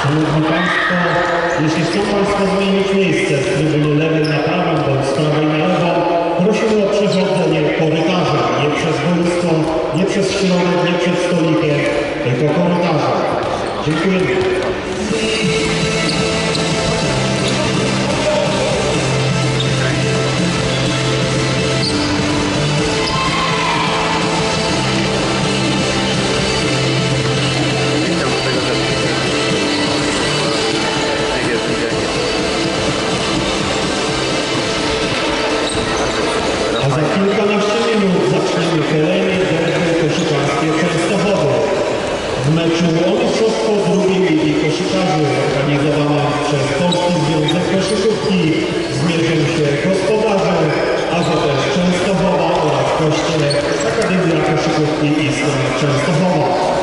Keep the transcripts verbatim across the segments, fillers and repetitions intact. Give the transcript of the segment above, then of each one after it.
Szanowni Państwo, jeśli chcą Państwo zmienić miejsce z trybuny lewej na prawą bądź z prawej na lewą, prosimy o przechodzenie korytarzem, nie przez boisko, nie przez środek, nie przed stolikiem, tylko korytarzem. Dziękujemy. A za kilkanaście minut zaczniemy kolejne derby koszykarskie Częstochowy. W meczu o mistrzostwo drugiej ligi koszykarzy organizowane przez Polski Związek Koszykówki zmierzą się gospodarze A Z S Częstochowa oraz goście Akademia Koszykówki Islam Częstochowa.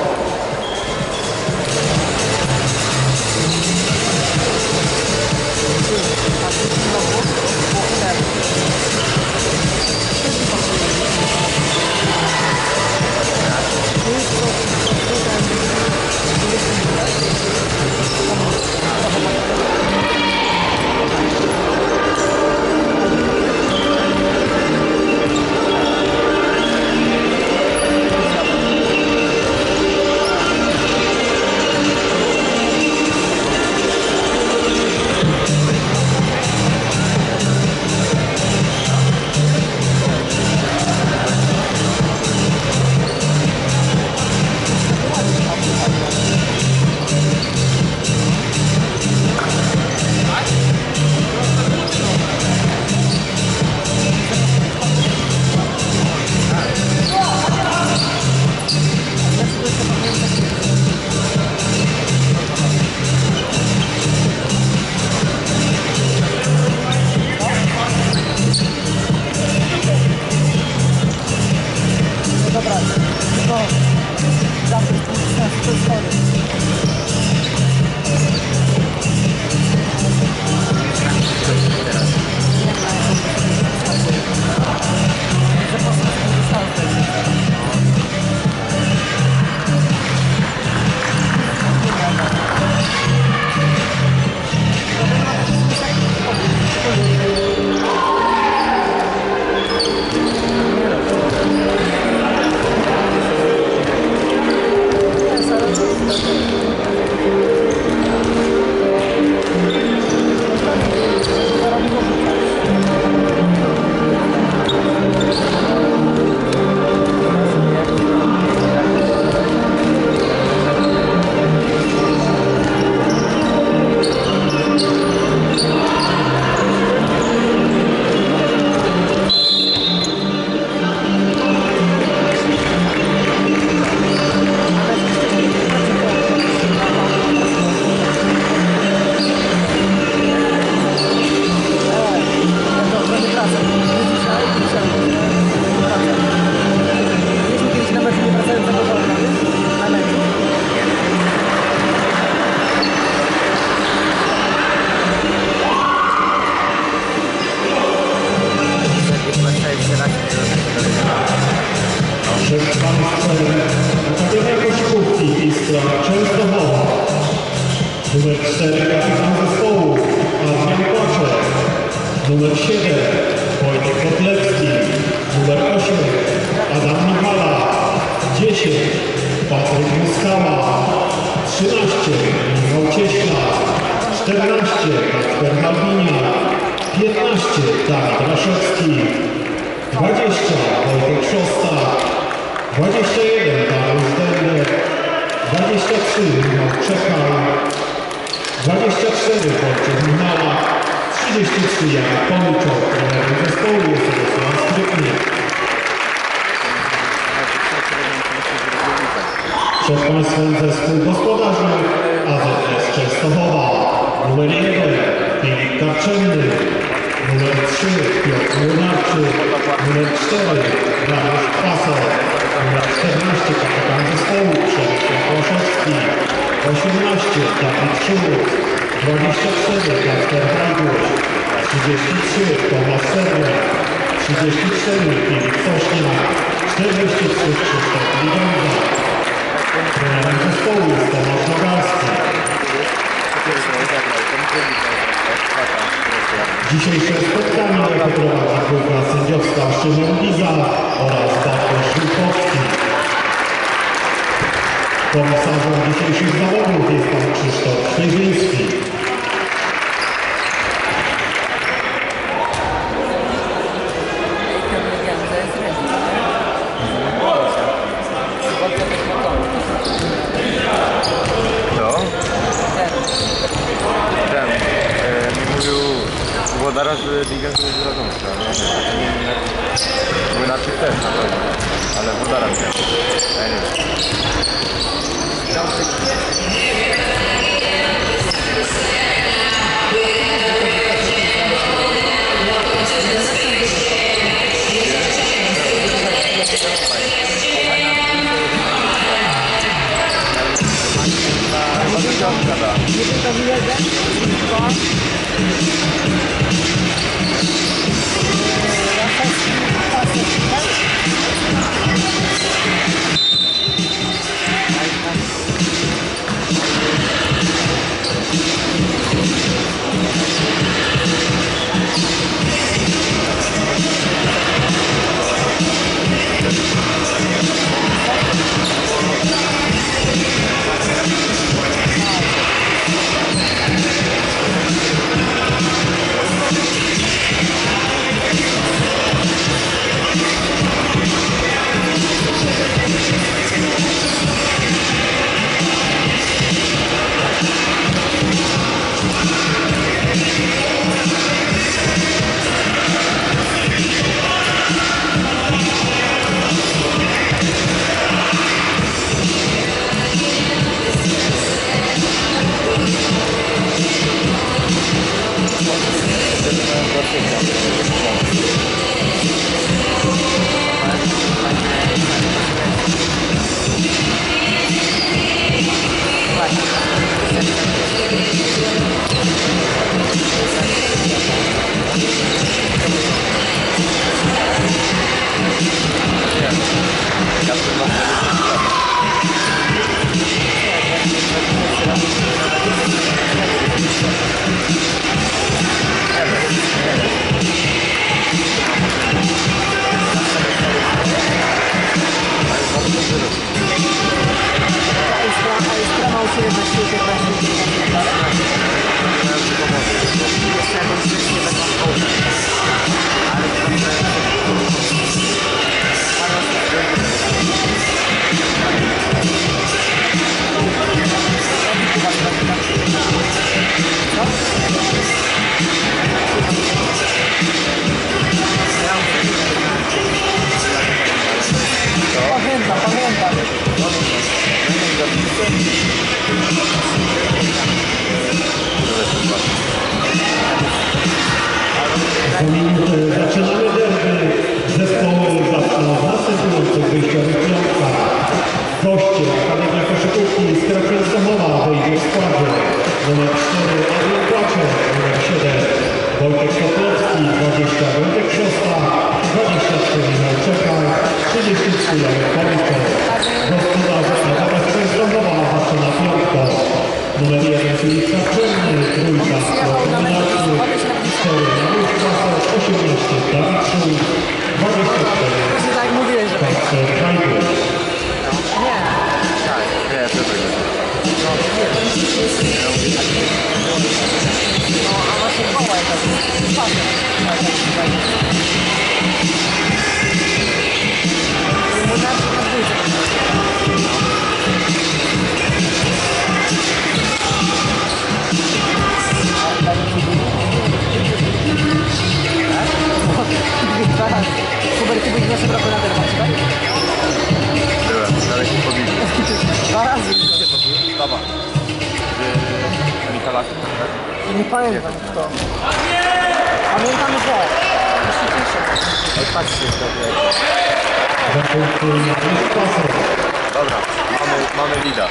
Przed Państwem Akademia Koszykówki Islam Częstochowa. Numer cztery kapitan zespołu Adrian Koczek. Numer siedem Wojtek Kotlewski. Numer osiem Adam Michala. dziesięć Patryk Muskała. trzynaście Michał Cieśla. czternaście Kacper Halbinia. piętnaście Dawid Raszewski. dwadzieścia Wojtek Szosta. dwadzieścia jeden Dariusz Dendek. dwadzieścia trzy Michał Czekał. dwadzieścia cztery Wojciech Michala. trzydzieści trzy Jan Pomyczok. Trenerem zespołu jest Radosław Skrytnik. Przed Państwem zespół gospodarzy A Z S Częstochowa. Numer jeden Filip Karczemny. Numer trzy Piotr Młynarczyk. Numer cztery Dariusz Kwasek. Numer czternaście kapitan zespołu Przemysław Łaszewski. osiemnaście Dawid Szurut. dwadzieścia cztery Kacper Hajdusz. trzydzieści trzy Tomasz Sernek. trzydzieści cztery Filip Sośniak. czterdzieści trzy Krzysztof Ligonza. Trenerem zespołu jest Tomasz Nogalski. Dzisiejsze spotkanie poprowadzi grupa sędziowska Szymon Giza oraz Bartosz Żółkowski. Komisarzem dzisiejszych zawodów jest pan Krzysztof Śnieżyński. Zaraz biegam z Radomska, nie? Były na tych też na pewno, ale Wodara też. Ja nie Zaczynamy derby. Zespoły zaczną w następujących wyjściowych piątkach. Goście Akademia Koszykówki z Częstochowa wejdzie w składzie. Numer cztery Adrian Płaczek, numer siedem Wojtek Sokolowski, dwadzieścia Wojtek Szosta, dwadzieścia trzy Michał Czekaj, trzydzieści trzy Jarek Pawłowski. Gospodarze Akademia Częstochowa zaczyna piątką. Numer jeden Filip Karczemny, trójka kombinacji, cztery Mariusz Krasek, osiemnaście Dawid Szul, dwadzieścia cztery tak mówiłeś, że Kasper Hajdusz. nie. Tak, nie, to będzie. No, a właśnie koła jest tak. Monarchia na dwójce. Super, ty byłeś naszym raporterem, tak? Byłem, dalej się pobili. Dwa razy. Baba. Z Michalak, tak? Nie pamiętam kto. Pamiętam, że. Oj, patrzcie, dobrze. Dobra, mamy, mamy lida.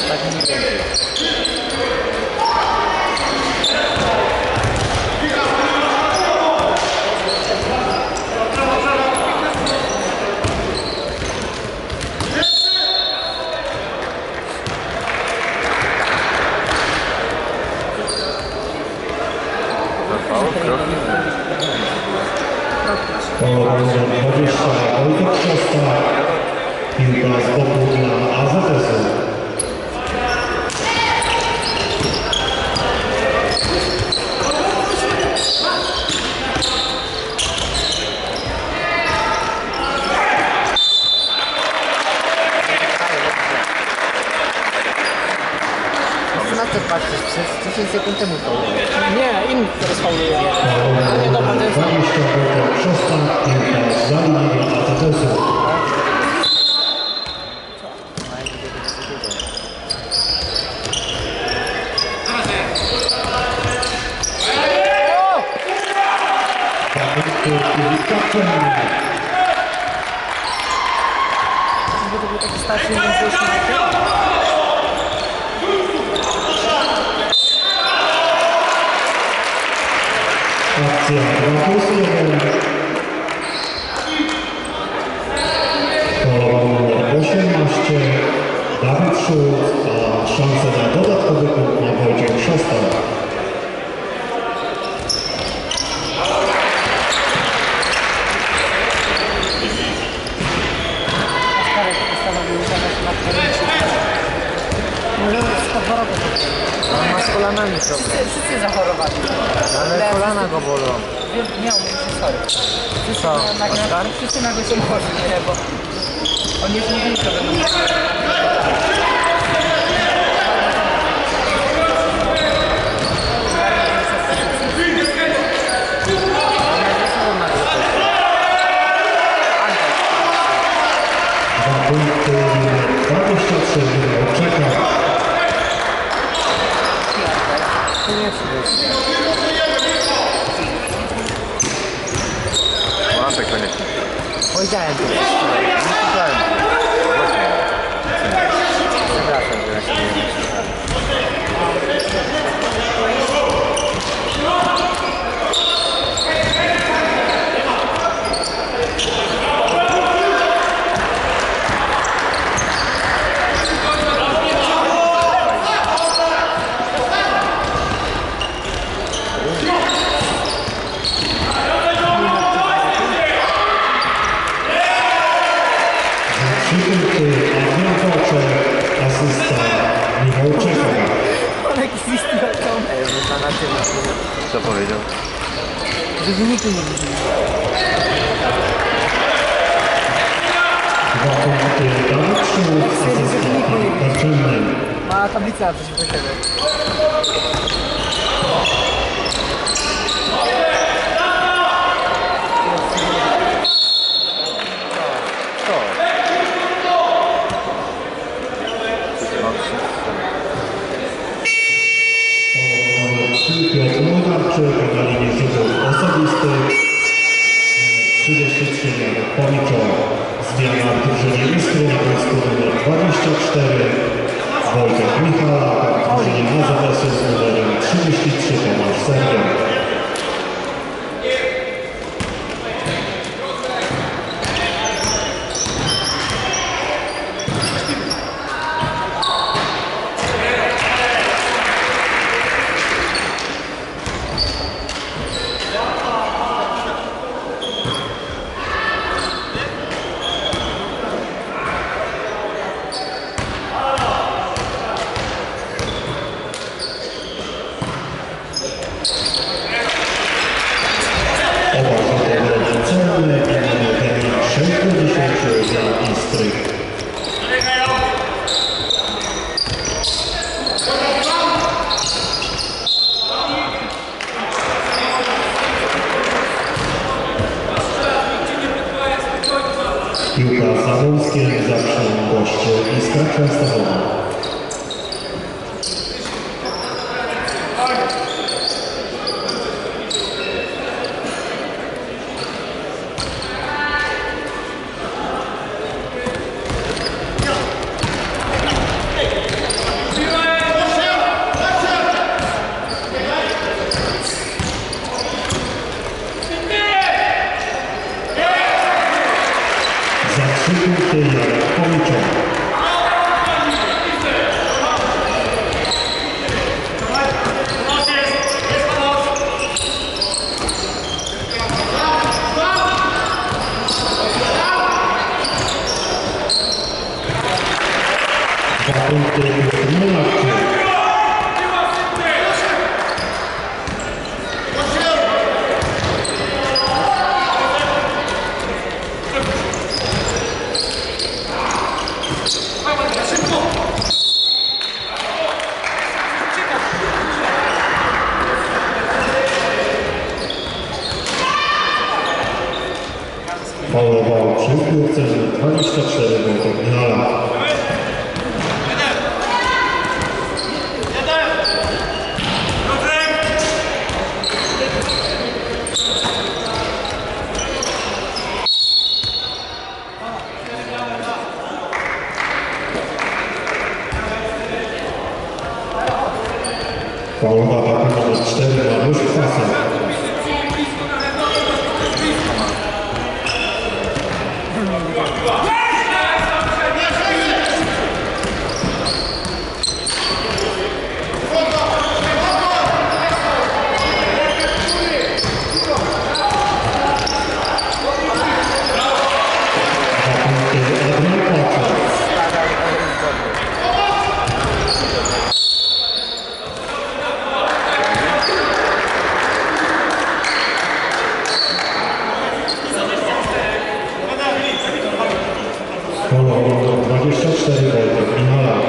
tak mniej więcej. Pole numer dwadzieścia Wojtek Szosta. Piłka z boku dla A Z S-u. Na co patrzysz? Przez dziesięć sekund temu to nie, inny, który sfauluje. Nie, dobra, to jest... dwadzieścia Wojtek Szosta. Piłka za linię dla A Z S-u. Żeby to był taki starszy, więc wyjść na Akcja dwa plus jeden. Pole numer osiemnaście Dawid Szulc, a szansę na dodatkowy punkt ma Wojciech Szosta. Oskarek postanowił uważać na którym może sto dwa roku. On ma z kolanami problem. Wszyscy zachorowali. Ale kolana go bolą. Miał mi się sorry. Wszyscy Co, nagle, Oskar? wszyscy nagle są chorzy, nie, bo oni już nie wiedzieli, co będą mieli. Dwa punkty dwadzieścia trzy czeka. To nie przyjdzie. Antek koniecznie. Powiedziałem to. Nie słyszałem. Przepraszam, że ja się nie Trzy punkty Adrian Koczek, asysta Michał Czeka. Ale Kristi Alton. Co powiedział? Że wyniku nie widzimy. Dwa punkty Dawid Szulc, asysta Filip Karczynny. Ma tablicę przeciwko siebie. Co? Numer trzy Piotr Młynarczyk na linii rzutów osobistych. trzydzieści trzy Janek Pomiczo. Zmiana w drużynie Iskry na boisku numer dwadzieścia cztery. Wojtek Michalak, w drużynie A Z S-u z numerem trzydzieści trzy Tomasz Sergiel. Oba rzuty celne i mamy wynik sześćdziesiąt dla Istry. Piłka za Wąskiem, zawsze goście Iskra Częstochowa. Dwa punkty Piotr Młynarczyk. Faulował przy piłce dwadzieścia cztery Wojtek Michała. Faulowa waka numer cztery Mariusz Kwasek. dwadzieścia cztery Wojtek Michała.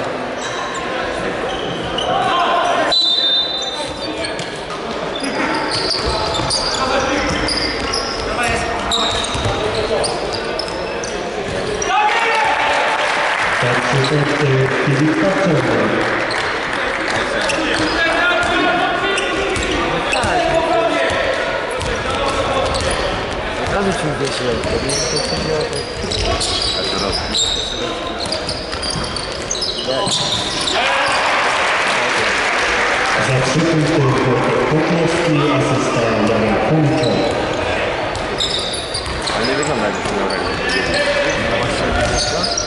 Pierwszy punkty Filip Karczewny. Od razu ci uwierzyłem, to nie to chodziło o to. A co robisz? Za trzy punkty Wojtek Kotlowski, asysta Jan Kończak. Ale nie wygląda jakby się miał tak.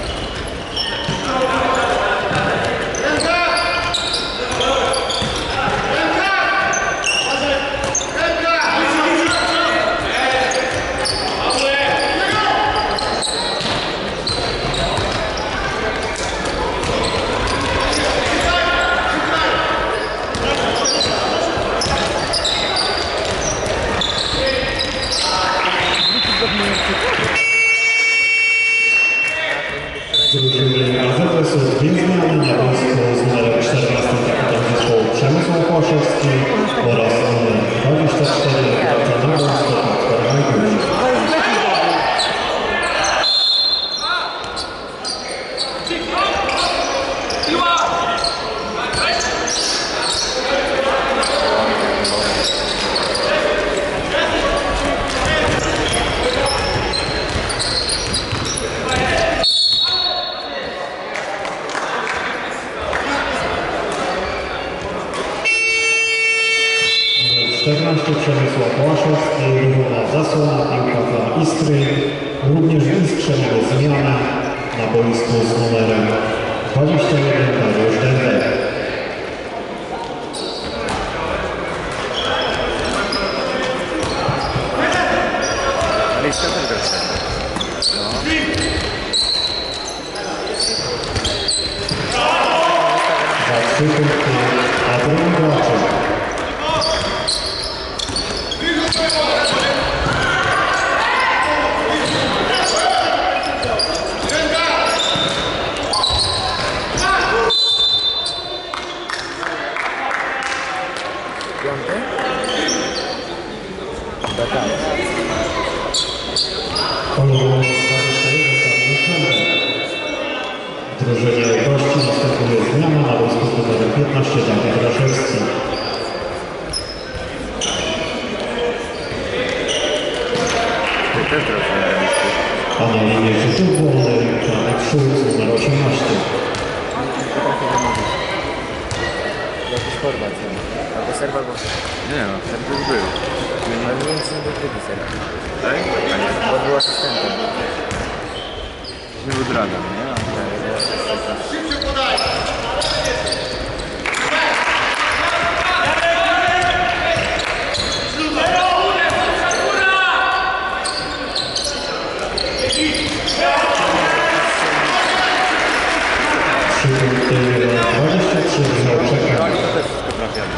Drużyny A Z S są dwie zmiany na boisku z numerem czternastym kapitan zespołu Przemysław Płaszewski oraz numer dwadzieścia cztery wraca na boisko Kacper Majdusz. czternaście Przemysław Płaszewski, równa zasłona, piłka dla Iskry. Również w Iskrze mamy zmianę na boisku z numerem dwadzieścia jeden Dariusz Dębek. Ale jeszcze też grać. Za trzy punkty Adrian Graczek. Piąty? Chyba tak. Kolejny dwadzieścia jeden W drużynie gości następuje zmiana na boisku z numerem piętnaście Dawid Raszewski. Ty też grasz na remisie. A na linii rzutów wolnych Janek Szulc numer osiemnaście. Potrafię zamówić. Jakiś Chorwat. Albo Serb, albo... Nie no, ten już był. Ale nie wiem, czy nie był drugi Serb. Tak? A nie. Bo był asystentem. Nie był Dragan, nie? trzy Michał Czeka. Oni to też wszystko trafiali.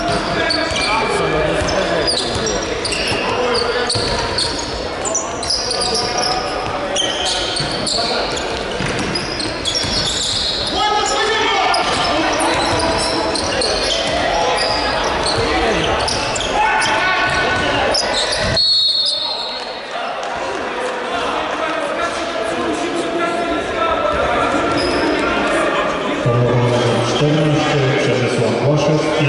czternaście Przemysław Łaszewski.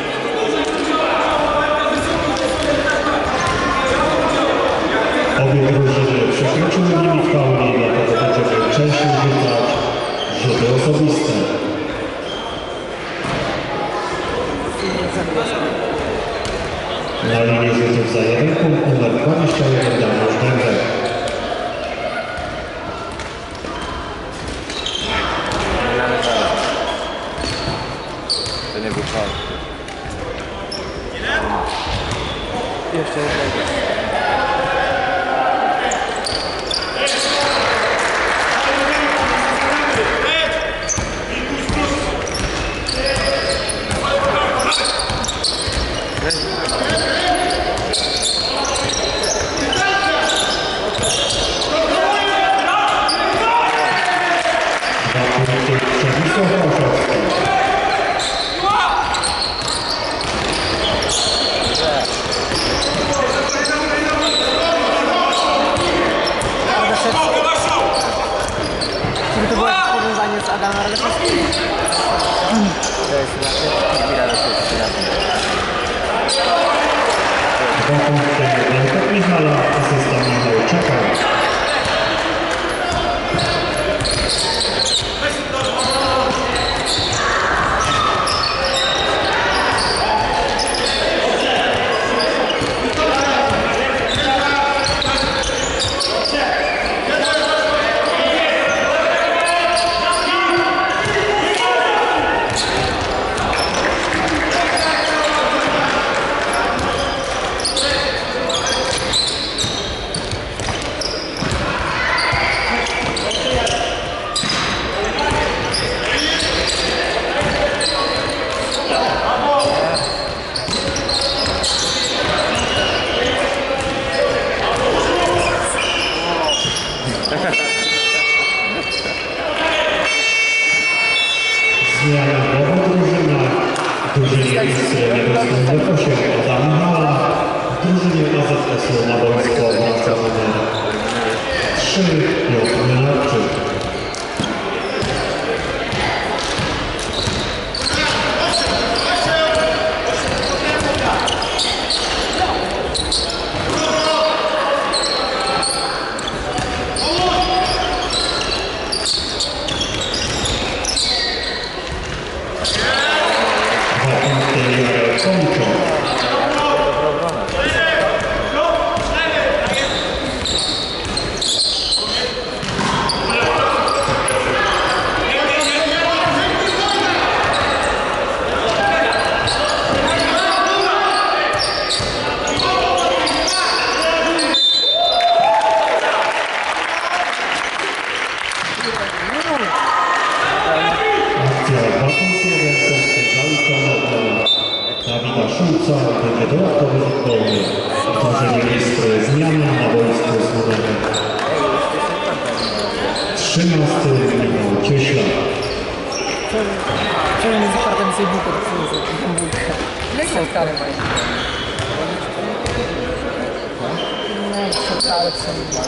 Obie drużyny przekroczyły limit fauli, dlatego będziemy częściej rzucać rzuty osobiste. Na linii rzutów za jeden punkt numer dwadzieścia jeden Dariusz Dębek. To nie był faul. Jeszcze jednego. Przemysław Łaszewski. Czy to było jakieś powiązanie z Adamem Radaszewskim? To jest właśnie Radaszewski razem. Dwa punkty Wielka Michala, asysta Michał Czeka. Zmiana w obu drużynach. W drużynie niebieskim numer osiem Adam Michala. W drużynie A Z S-u na boisko wraca numer trzy Piotr Młynarczyk. Szulca będzie dodatkowy futbolny. Drużynie jest zmiana na boisku z numerem trzynasty Michał Cieśla. Czemu nie zapartem sobie bułkę do przyniosę? Tą bułkę. Jak są kary mają? Nie, są kary, są...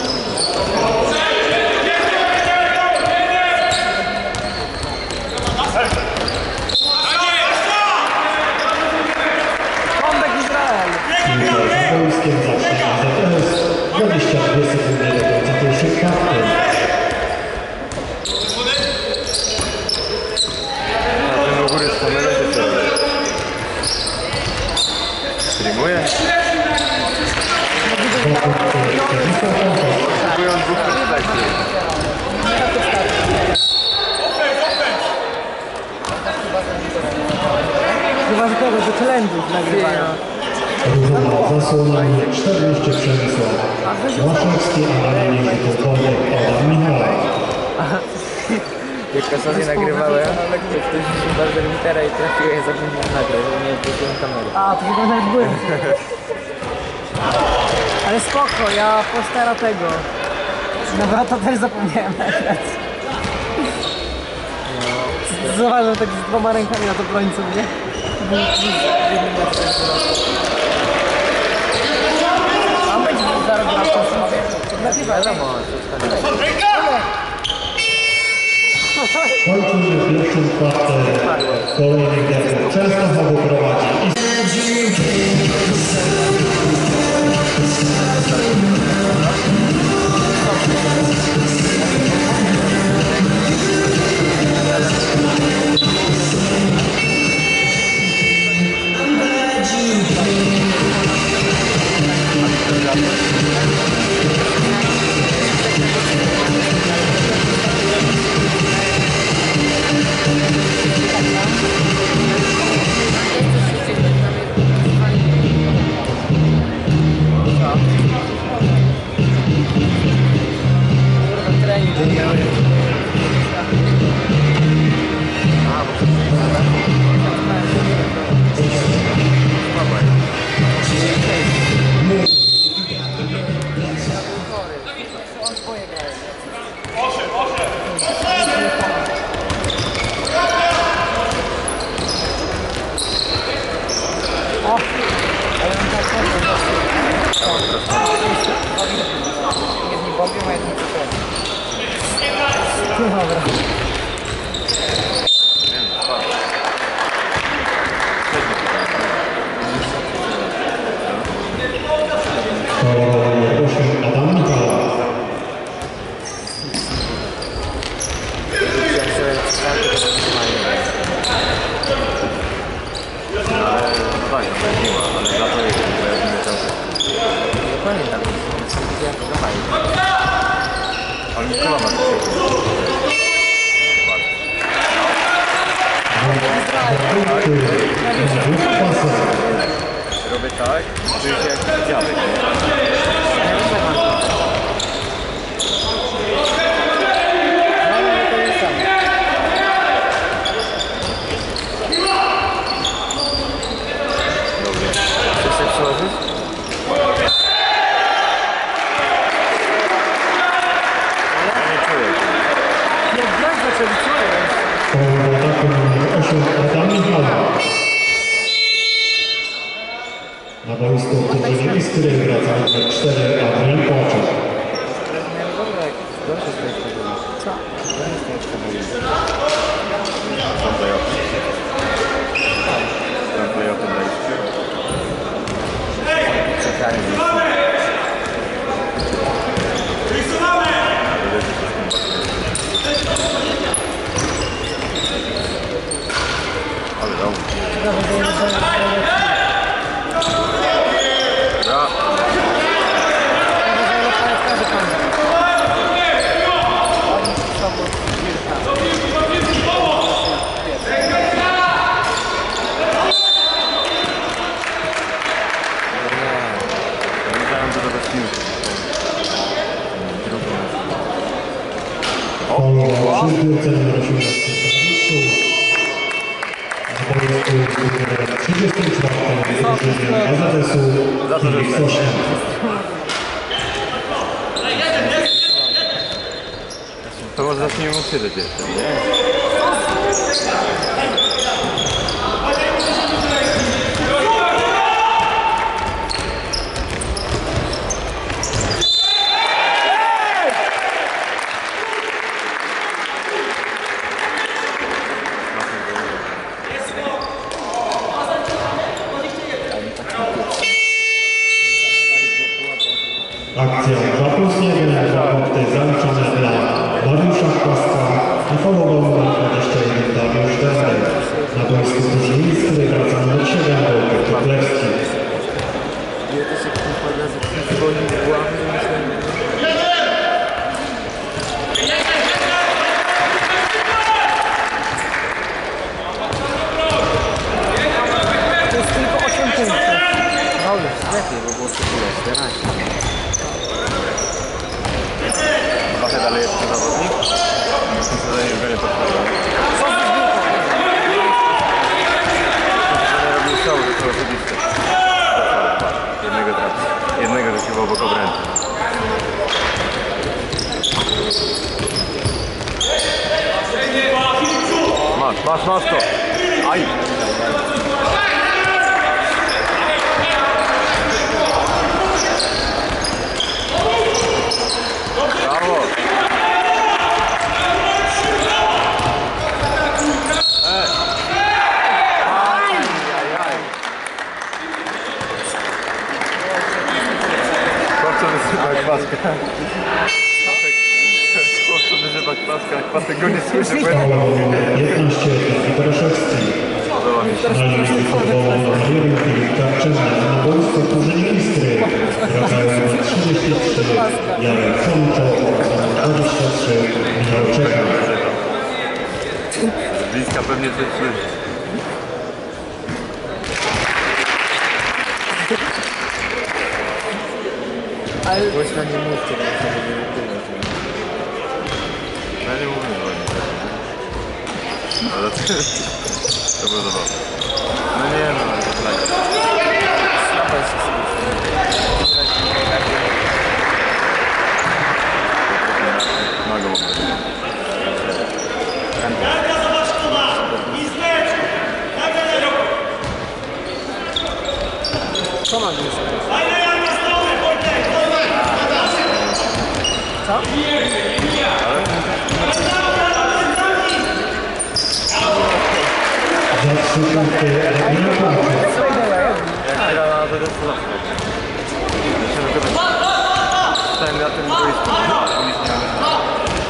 Polskiem zacznie A Z S. dwadzieścia dwie sekundy do końca pierwszej karty. A ten u góry z kamerą się co? Streamuje? Próbują dwóch perspektyw. Chyba, że kogoś do challenge'ów nagrywają. Drużyna zasłona czternaście Przemysław Łaszewski, a na linii rzutów Adam Michala. Jak sobie nagrywałem, ale ktoś się bardzo litera i trafiłem, zapomniałem nagrać, że nie wróciłem kamery. A, to chyba nawet byłem. Ale spoko, ja postara tego. Dobra, to też zapomniałem nagrać. Zauważyłem tak z dwoma rękami na to brońcu, nie? Mam być zaraz grał to Wiadomo, Kończymy pierwszym kwartem kolejnych gierów. Częstochowo prowadzi. Robię tak, czuję się jak dziadek. Dobry. Chcesz się przełożyć? Ja nie czuję. Jak grać zaczęli, co jest? Po ataku numer osiem Adam Michała. Na boisku obchodzenie Istry wraca numer cztery Adrian Płaczek. Co? Są play-offy. Są play-offy dla Istry. Czekanie z Ale dobrze. Bra. Po przy zbiórce numer osiemnaście Stawiszu. Na boisku numer trzydziestym czwartym drużyny A Z S-u Filip Sośniak. To może zacznijmy siedzieć jeszcze, nie? Akcja dwa plus jeden, dwa punkty zaliczone dla Mariusza Kwaska i faulował numer dwadzieścia jeden Dariusz Dębek. Na Prawo obok obręczy. Masz, masz, masz to! Aj! Brawo! Ej! Aj, aj, aj! Chłopco wyzywa kwaska. Chłopco wyzywa kwaska, a kwasek go nie słyszy. Faula numer jedenaście dla Witoraszewski. Podoba mi się. Na linii futbolu numer jeden Filip Karczewny. Na boisku Kurzenie Istry wracają numer trzydzieści trzy Jarek Fonto oraz numer dwadzieścia trzy Michał Czeka. Z bliska pewnie coś słyszy. Ale głośno nie mówcie, bo to będzie nagrywać. No ja nie mówię, że oni tak. Ale to, to było zabawne. No nie no, ale to tak. Słaba jest Na go. Co ma być? Co? Za trzy punkty Adrian Kowalczyk. Jak gra na tego słowa. Jeszcze tylko tak. Stałem na tym boisku. Nic nie mamy.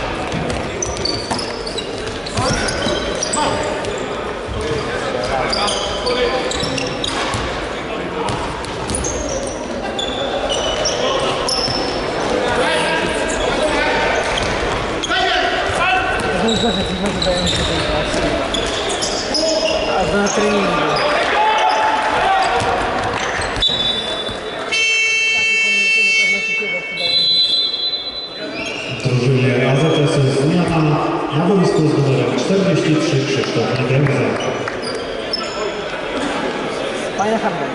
To jest gorzej, że może dają się tej pracy. A to na treningu. W drużynie A Z S-u zmiana na boisku z numerem czterdzieści trzy Krzysztof Niewielza. Fajna handel.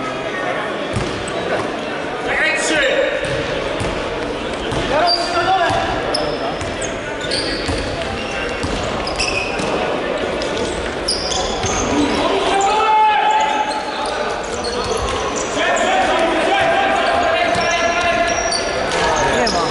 Nie ma.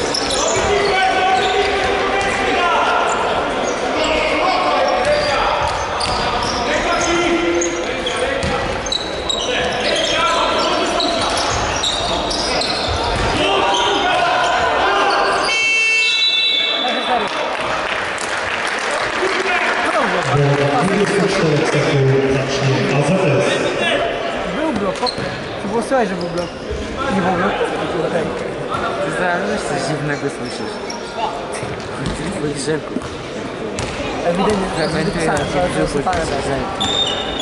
Do dwudziestu czterech sekund zacznie A Z S. Był blok, to było słychać, że był blok. Nie był blok. Zaraz coś dziwnego słyszysz. Twoich rzeków. Ewidentnie, że Fragmenty na brzuchu rzeki.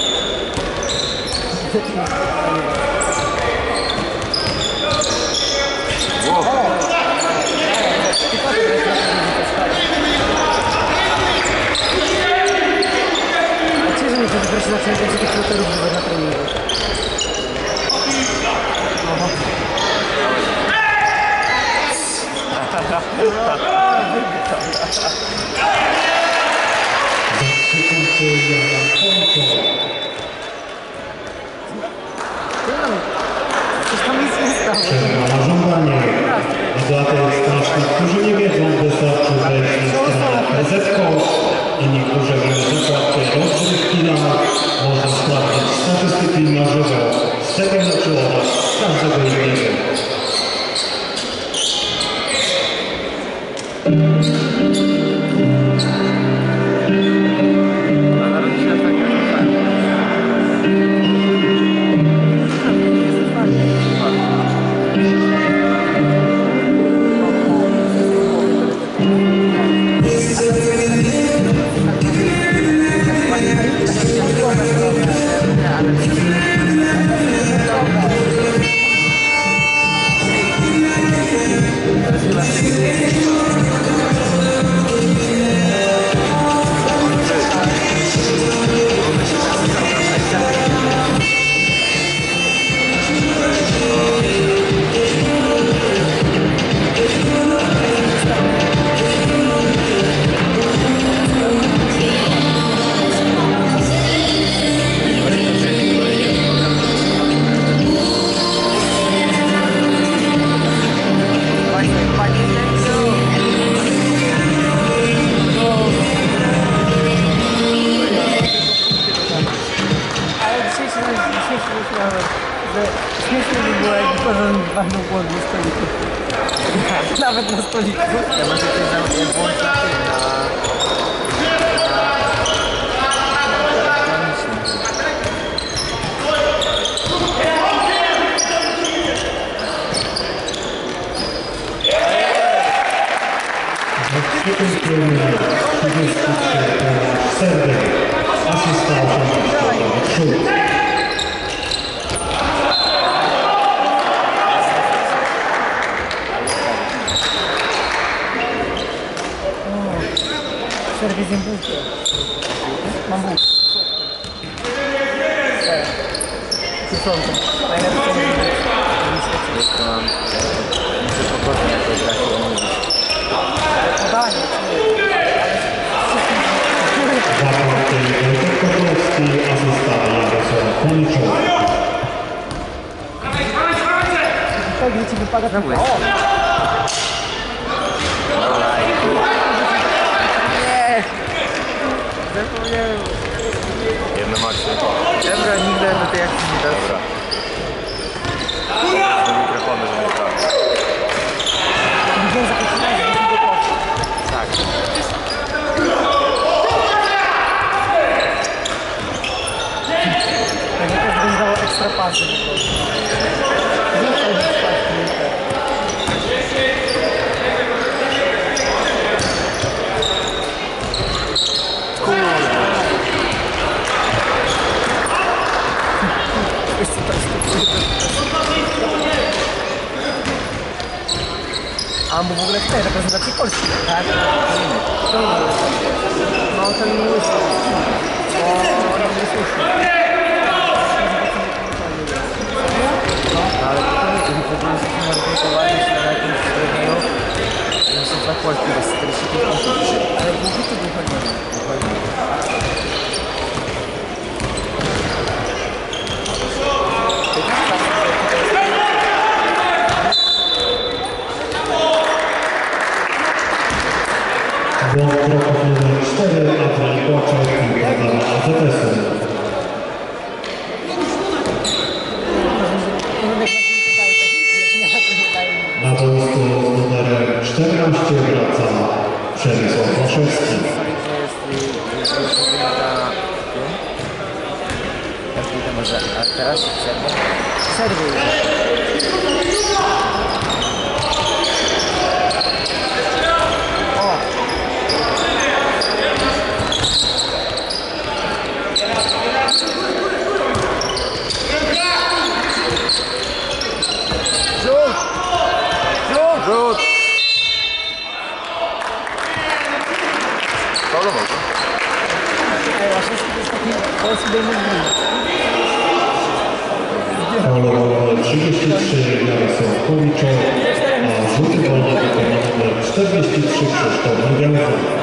A czy że mi to wyprosi na przykład więcej tych floterów było na treningu? Za trzy punkty Jarek Fonto. Przecież tam nic nie stało. Przerwa na żądanie. A dla tych strasznych, którzy nie wiedzą, wystarczy wejść na stronę P Z K O i niektórzy mają zakładkę rozgrywki na można sprawdzić statystyki na żywo z tego meczu oraz z każdego innego. A nawet się tak nie rozumiem. Thank you. że śmiesznie by było, jakby korzeń walnął błąd na stoliku. Nawet na stoliku. Ja może coś zamknę włącz na tym, na... elektronicznym. Serwet, asysta osiemnaście, Szulc. Przerwie z bułkę. Mam bułkę. Suszącą. Najlepszą. To mam... Muszę pokornie jakoś grać i omówić. Podanie. Zawodnik Wojtek Kotlowski, asysta Jarosław Kuliczow. Tak, gdzie ci wypada tam. Znowu jest. O! Nie! Zapomniałem. Jedno macie. Dobra, nigdy do tej akcji nie da. Dobra. Do mikrofonu, żeby nie tak. Widziałem zakończenie, że do kości. Tak. Tak jak to wyglądało ekstra pasy. Wrzucaj do spaści. Jest to A, bo w ogóle w tej reprezentacji Polski, tak? To no ten łysy. O, on jest łysy. Ale to nie wiem, że się narynkowali się na jakimś turnieju. Ja są dwa Polski, bez czterdzieści pięć punktów. Ale Bułki to wychodzi. Błąd kroków numer cztery, Adrian Kłaczek, piłka dla A Z S-u. Na boisku z numerem czternaście wraca Przemysław Waszewski. Solidnie jest i jest wygląda tym. Jak to może, a teraz przerwę? Przerwy. O! Rzut! Rzut! Rzut! Faulował go. Ej, a wszystko to jest taki polski Damon Green. Faulował numer trzydzieści trzy Jarosław Kuliczow, a rzuty wolne wykona numer czterdzieści trzy Krzysztof Wywiałka.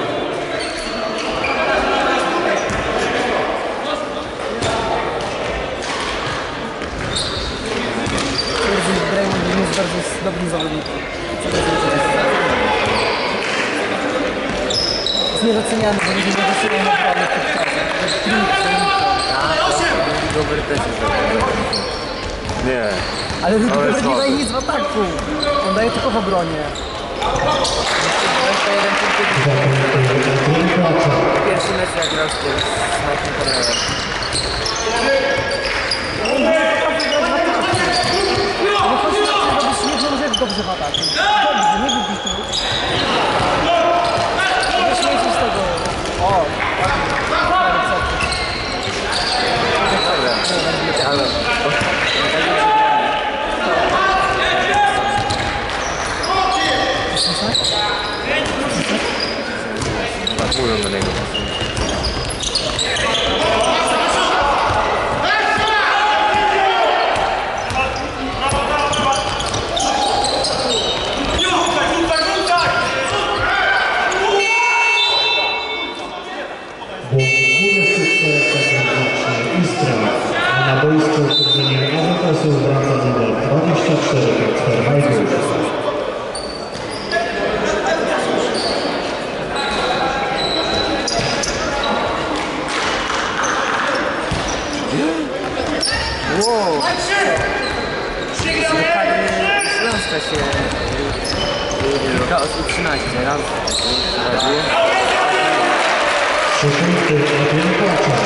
Damon Green jest bardzo dobrym zawodnikiem. Co to jest? Jest niedoceniany, bo ludzie nie doceniają naprawdę w tych czasach. To jest trik, Dobry też jest dobry. Nie. ale Rudy Ale Gobert nie słaby. daje nic w ataku. On daje tylko w obronie. dwadzieścia jeden punktów. Zawodnik Adrian Kłaczek. Pierwszy mecz jak grał z tym, z Mike'em Connorem. On nie potrafi grać w ataku. Ale chodzi o to, że robisz jedną rzecz dobrze w ataku. Dobrze, nie lubisz tego. Nie śmiejcie z tego. O, ładnie. Dobra. Ale... Tak mówią do niego. Bo dwudziesty cztery zagraniczny Istra, a na boisku w drużynie A Z S-u wraca numer dwadzieścia cztery Kacper Hajduk. Wow! czasie Chaos U trzynaście raz razy. Trzy punkty Adrian Kaczor.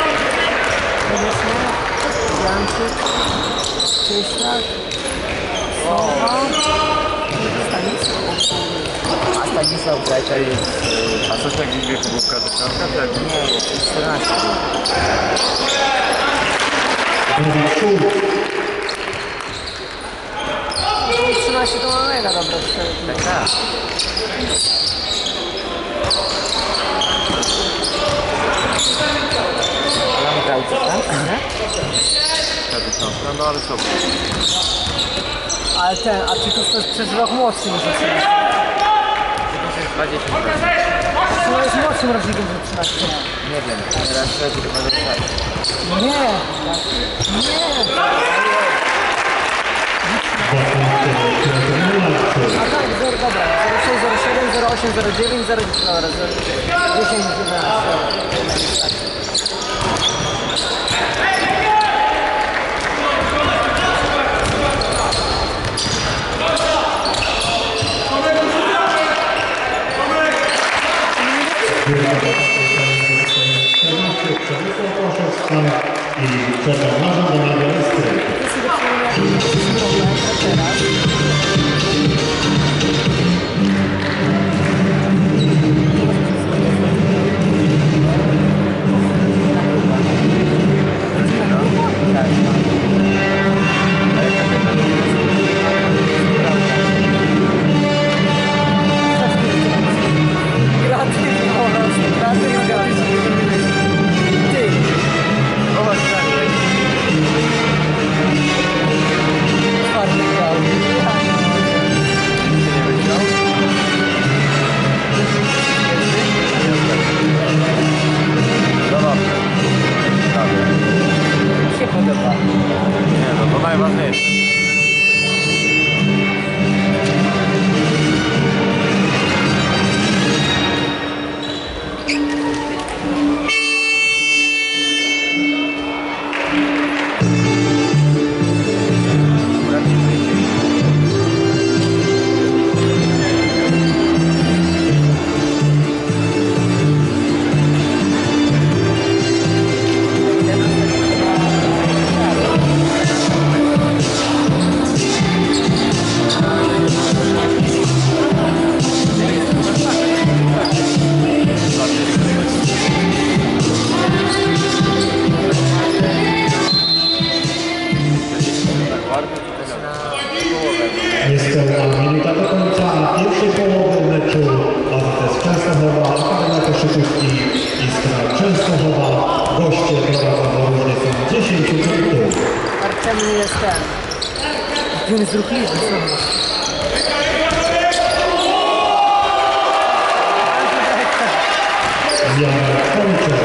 Janczyk, Cieślak, Sowa, Stanisław. A Stanisław Zajczar jest... A coś jak gdzieś wiekówka do środka? Nie, jest czternaście był. Dawid Szulc. trzynaście to ma mega dobre. Tak, tak. Mam grał coś tam, nie? No ale co? Ale ten, a ty to jest przez rok młodszy niż trzynaście. dwadzieścia procent. To jest młodszym rocznikiem niż trzynaście. Nie wiem, teraz wtedy chyba dostać. Nie! Nie! Dwa punkty Piotr Mularczyk. A tak, zero, dobra. zero sześć, zero siedem, zero osiem, zero dziewięć, zero dziesięć, jedenaście. czternaście Przemysław Proszewska i Przemysław Marzan do Nawiastry. się podoba. Nie no, to najważniejsze. Niespełna minuta do końca pierwszej połowy meczu A Z S Częstochowa, Akademia Koszykówki Iskra Częstochowa. Goście prowadzą do różnicą dziesięć punktów. Artemny jest ten. On jest ruchliwy, co? Jarek Kończek.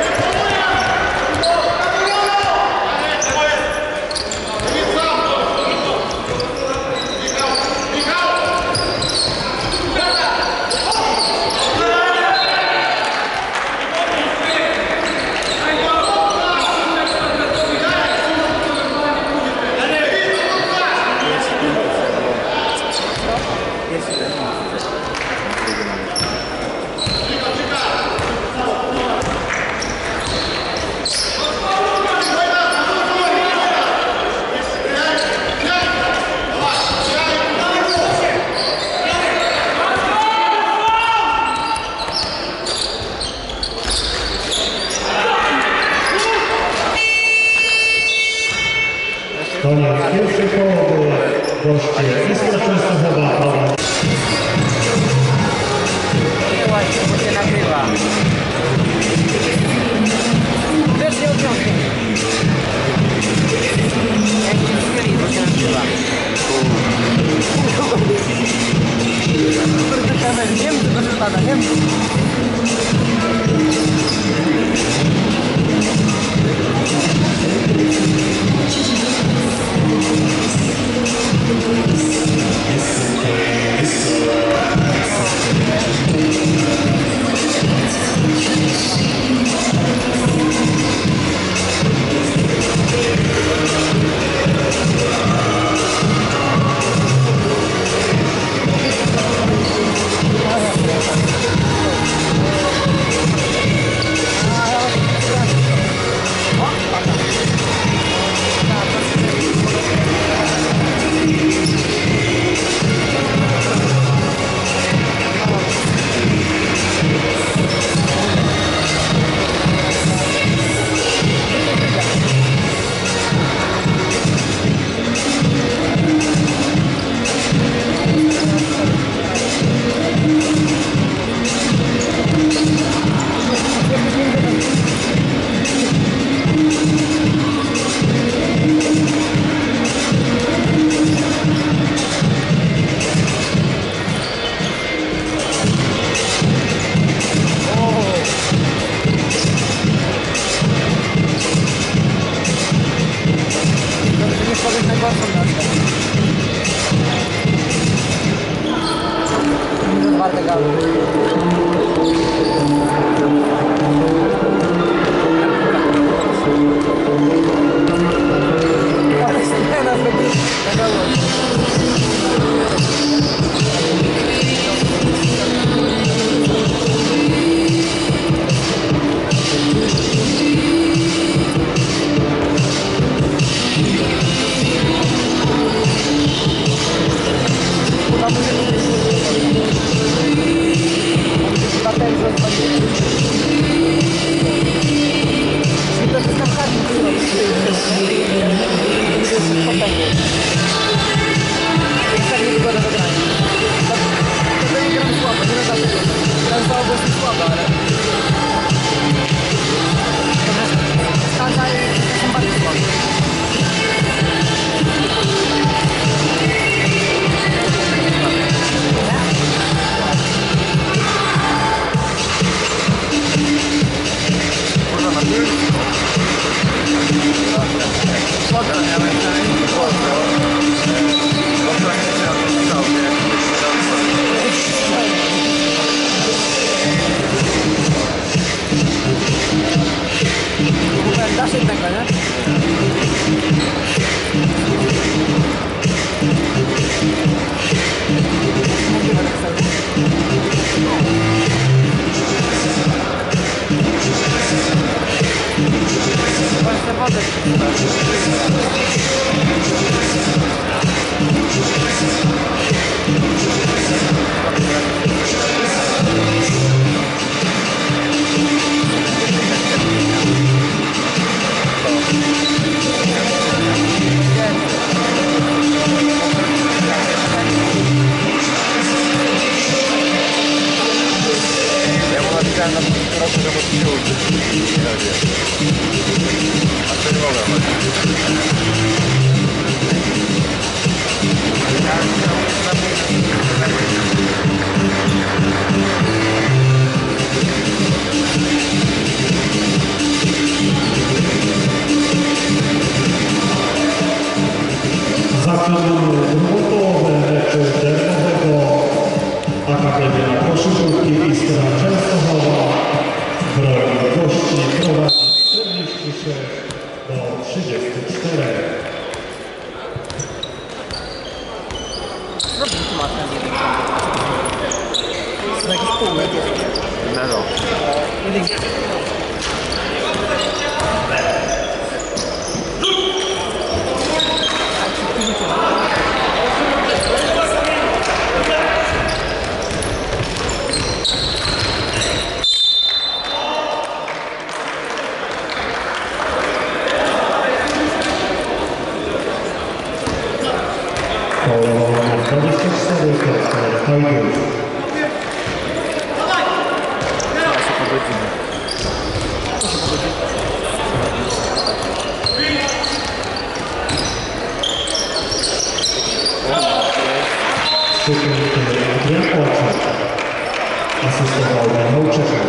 Koniec pierwszej połowy. Goście Iskra Częstochowa prowadzą. Właśnie, bo się nagrywa. Też nie odciągnie. Jak nie chwili, bo się nagrywa. Kurde kamery, wiem, że to wypada, wiem. Jest gorszą nazwę. Minus otwarte gały. Ale nie nazwę na gały. Dasz jednego, nie? Właśnie wodę. Ja mu napisałem na początku roku, że musi się uczyć. A to nie mogę Zaczynamy drugą połowę meczu derbowego. Akademia Koszykówki Iskra Częstochowa broni gości prowadzi czterdzieści sześć do trzydziestu czterech. Zrobię tłumaczę z jednym na jakiś pół metr. Zero. dwadzieścia cztery to Hajduk. Ja się pogodzimy. Trzy punkty Adrian Płaczek. Asystował Michał Czechek.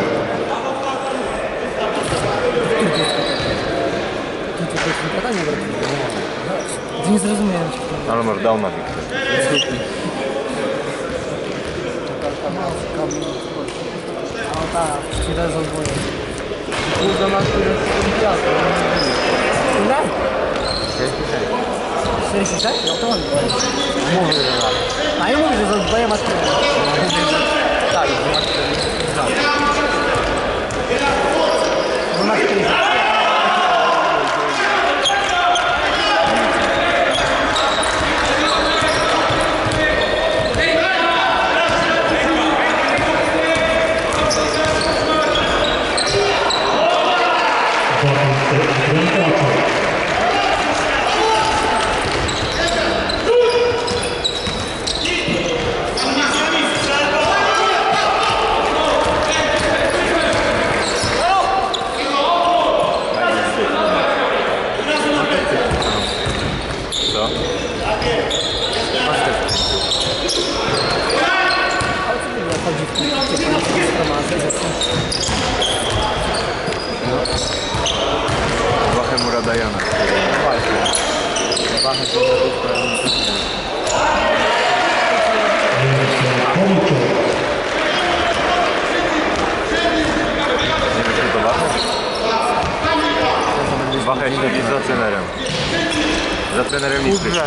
Nie zrozumiałem cię. Ale masz dał na Wiktor. No tak, ci raz odwoję. Kurde, na które jest piasek. Ile? sześćdziesiąt sześć? No to on. Mówię, że tak. A ja mówię, że za odwoję masz tyle. Tak, że masz czterdzieści lat. No masz tyle. Dajana. Wachę się zrobić, to ja nie Policzek. Nie wiesz, co to Wachę? Wachę śledzi za trenerem. Za trenerem nic Kurwa.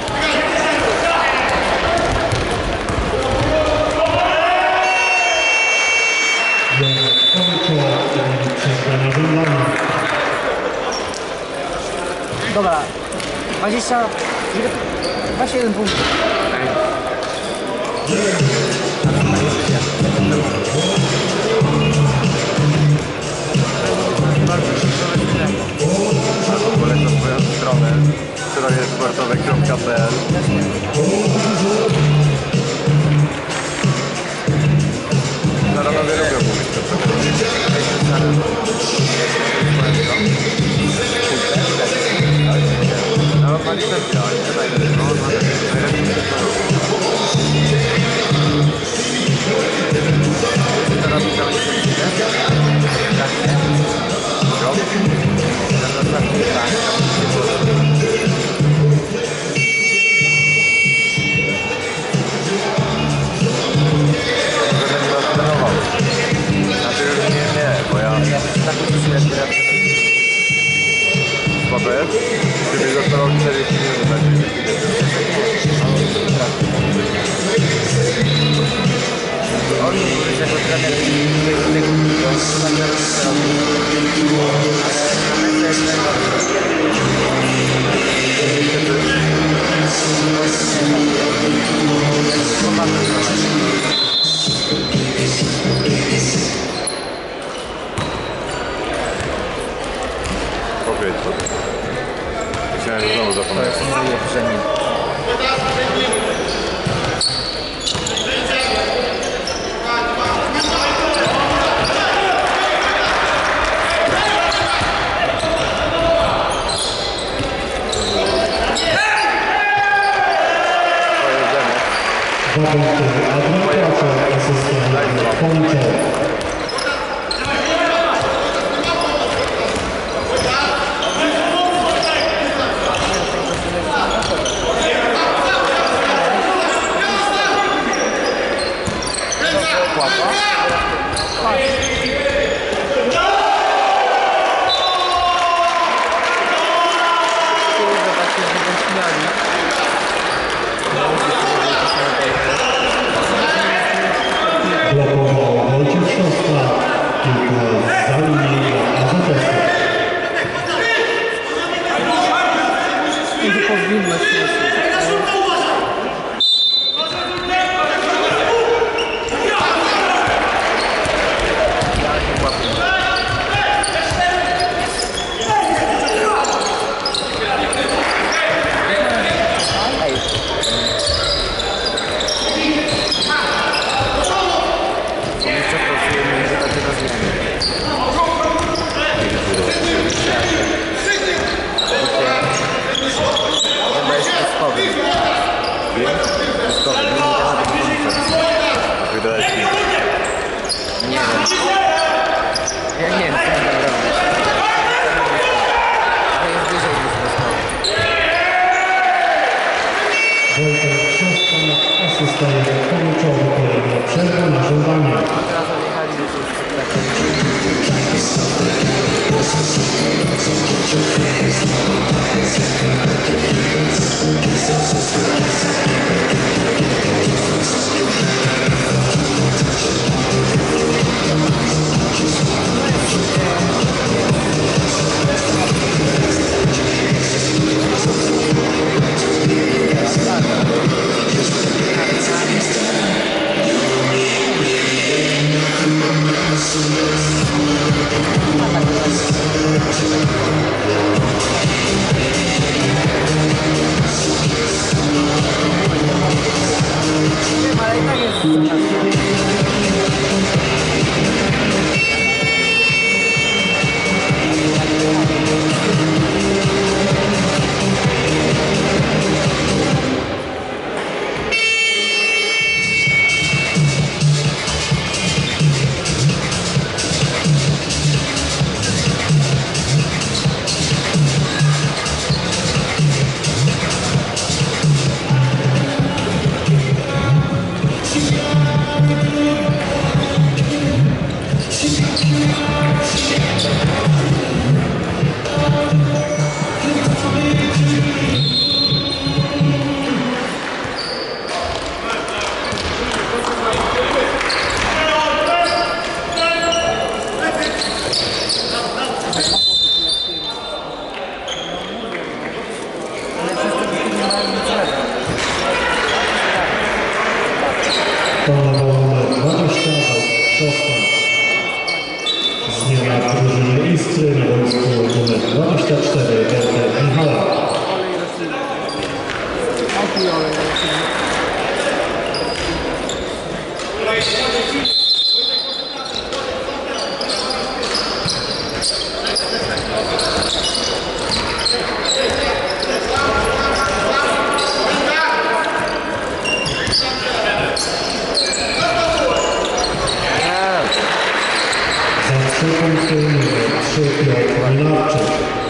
Dobra, dwadzieścia, dwadzieścia jeden punktów. Albo polecam swoją stronę stroje sportowe kropka p l. Narodowie lubią mówić to no, ma licencję, ale nie najlepiej. No, ma najlepiej. To robi to licencję? Tak, nie? Rok? Na ostatni tak. Będę nie roztrenował. Znaczy już nie, nie, bo ja... Ja tak uczyłem, że Spoko jest? Gdybyś dostawał czterdzieści minut, będzie on mówi, że jako trener tego Powiedz to. Myślałem, że znowu to zapomniałem. jest moje brzemię. Dwa punkty. Adwokacja asystent Policzek. Kurde, tak się będą śmiali. Blokował Wojciech Szostra, tylko za linię A Z S. Nie powinno się. Wydałeś mi. Ja nie wiem, co będę robić. To jest wyżej niż rozmowa. Wojciech Szostra, asystent Policzek, kolejna przerwa na żądanie. Teraz odjechali do It's dwadzieścia cztery Wojtek Michalak. Olej roślinny. Jaki olej roślinny? Za trzy punkty numer trzy Piotr Milarczyk.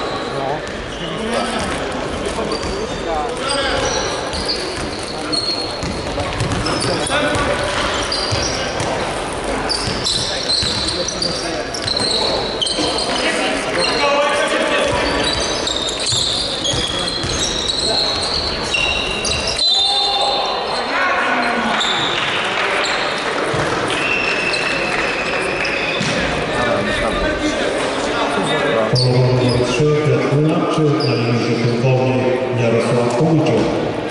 Polowa numer trzy Piotr Milarczyk, na linii rzutowej Jarosław Kołyczek.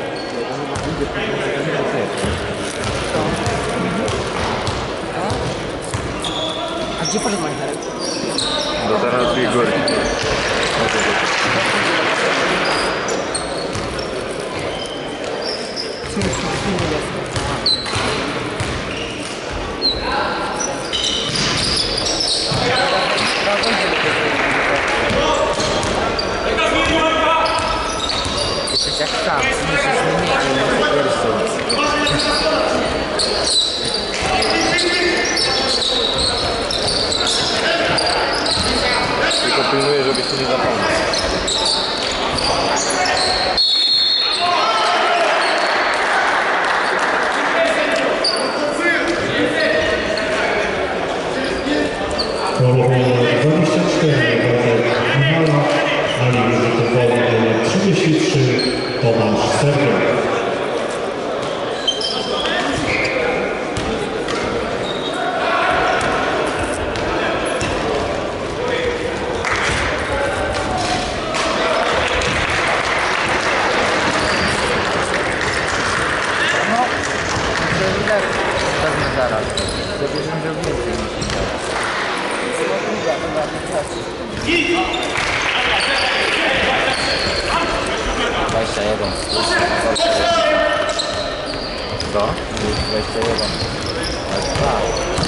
A gdzie poszedł Majcherek? Do teraz dwie góry. Jesteś jak sam, musisz zmienić pierwszy. Tylko pilnuję, żebyś tu nie zapomniał. Polowa numer dwadzieścia cztery Wojtek Michalak, na linii rzutowej numer trzydzieści trzy Tomasz Sergiel. Pewnie zaraz. Zabierzemy do więcej niż zaraz. dwadzieścia jeden. Co? dwadzieścia jeden. dwa.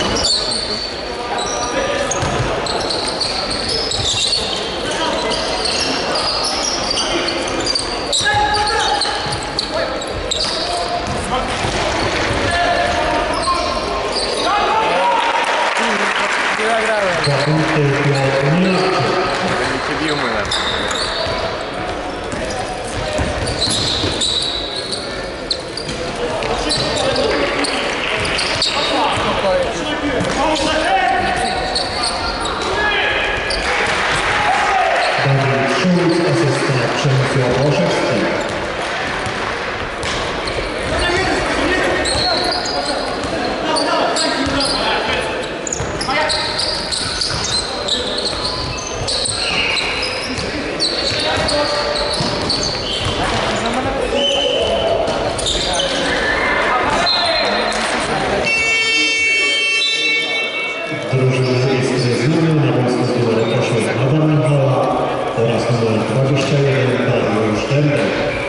Dwa punkty Piotr Milarczyk. Będzie cię bił młynem. Dawid Szulc, asysta Przemysław Olszewski. Drużyny Iskry Znamion na boisku z numerem osiem Adam Michalak oraz numer dwadzieścia jeden Dariusz Dębek.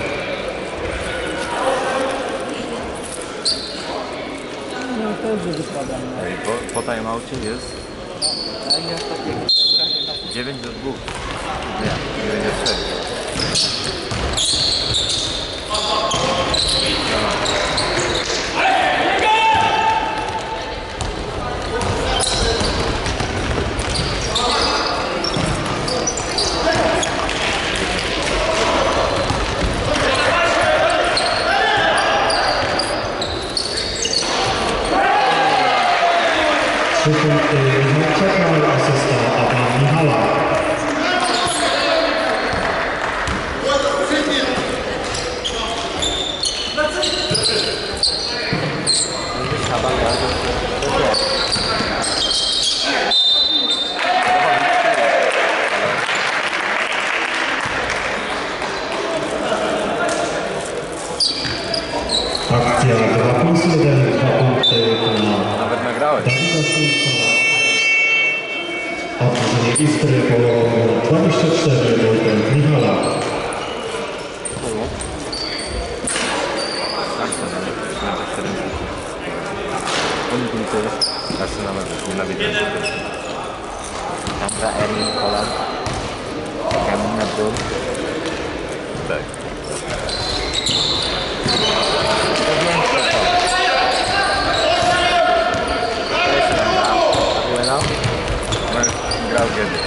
No to już wypadam. Ej, po, po timeoutie jest A nie aż takiego. dziewięć do dwóch. Nie, dziewięć do trzech. Trzy punkty Michał Czekal, asysta Adam Michalak. Akcja dwa plus jeden, dwa punkty na Nawet nagrałeś. Dawida Szulca. A drużynie Iskry Polowa numer dwadzieścia cztery Nienawidzę. Sandra Erling Holland. Kamina Dum. Tak. To większe to. To jest tam grał. A płynął? No, grał kiedyś.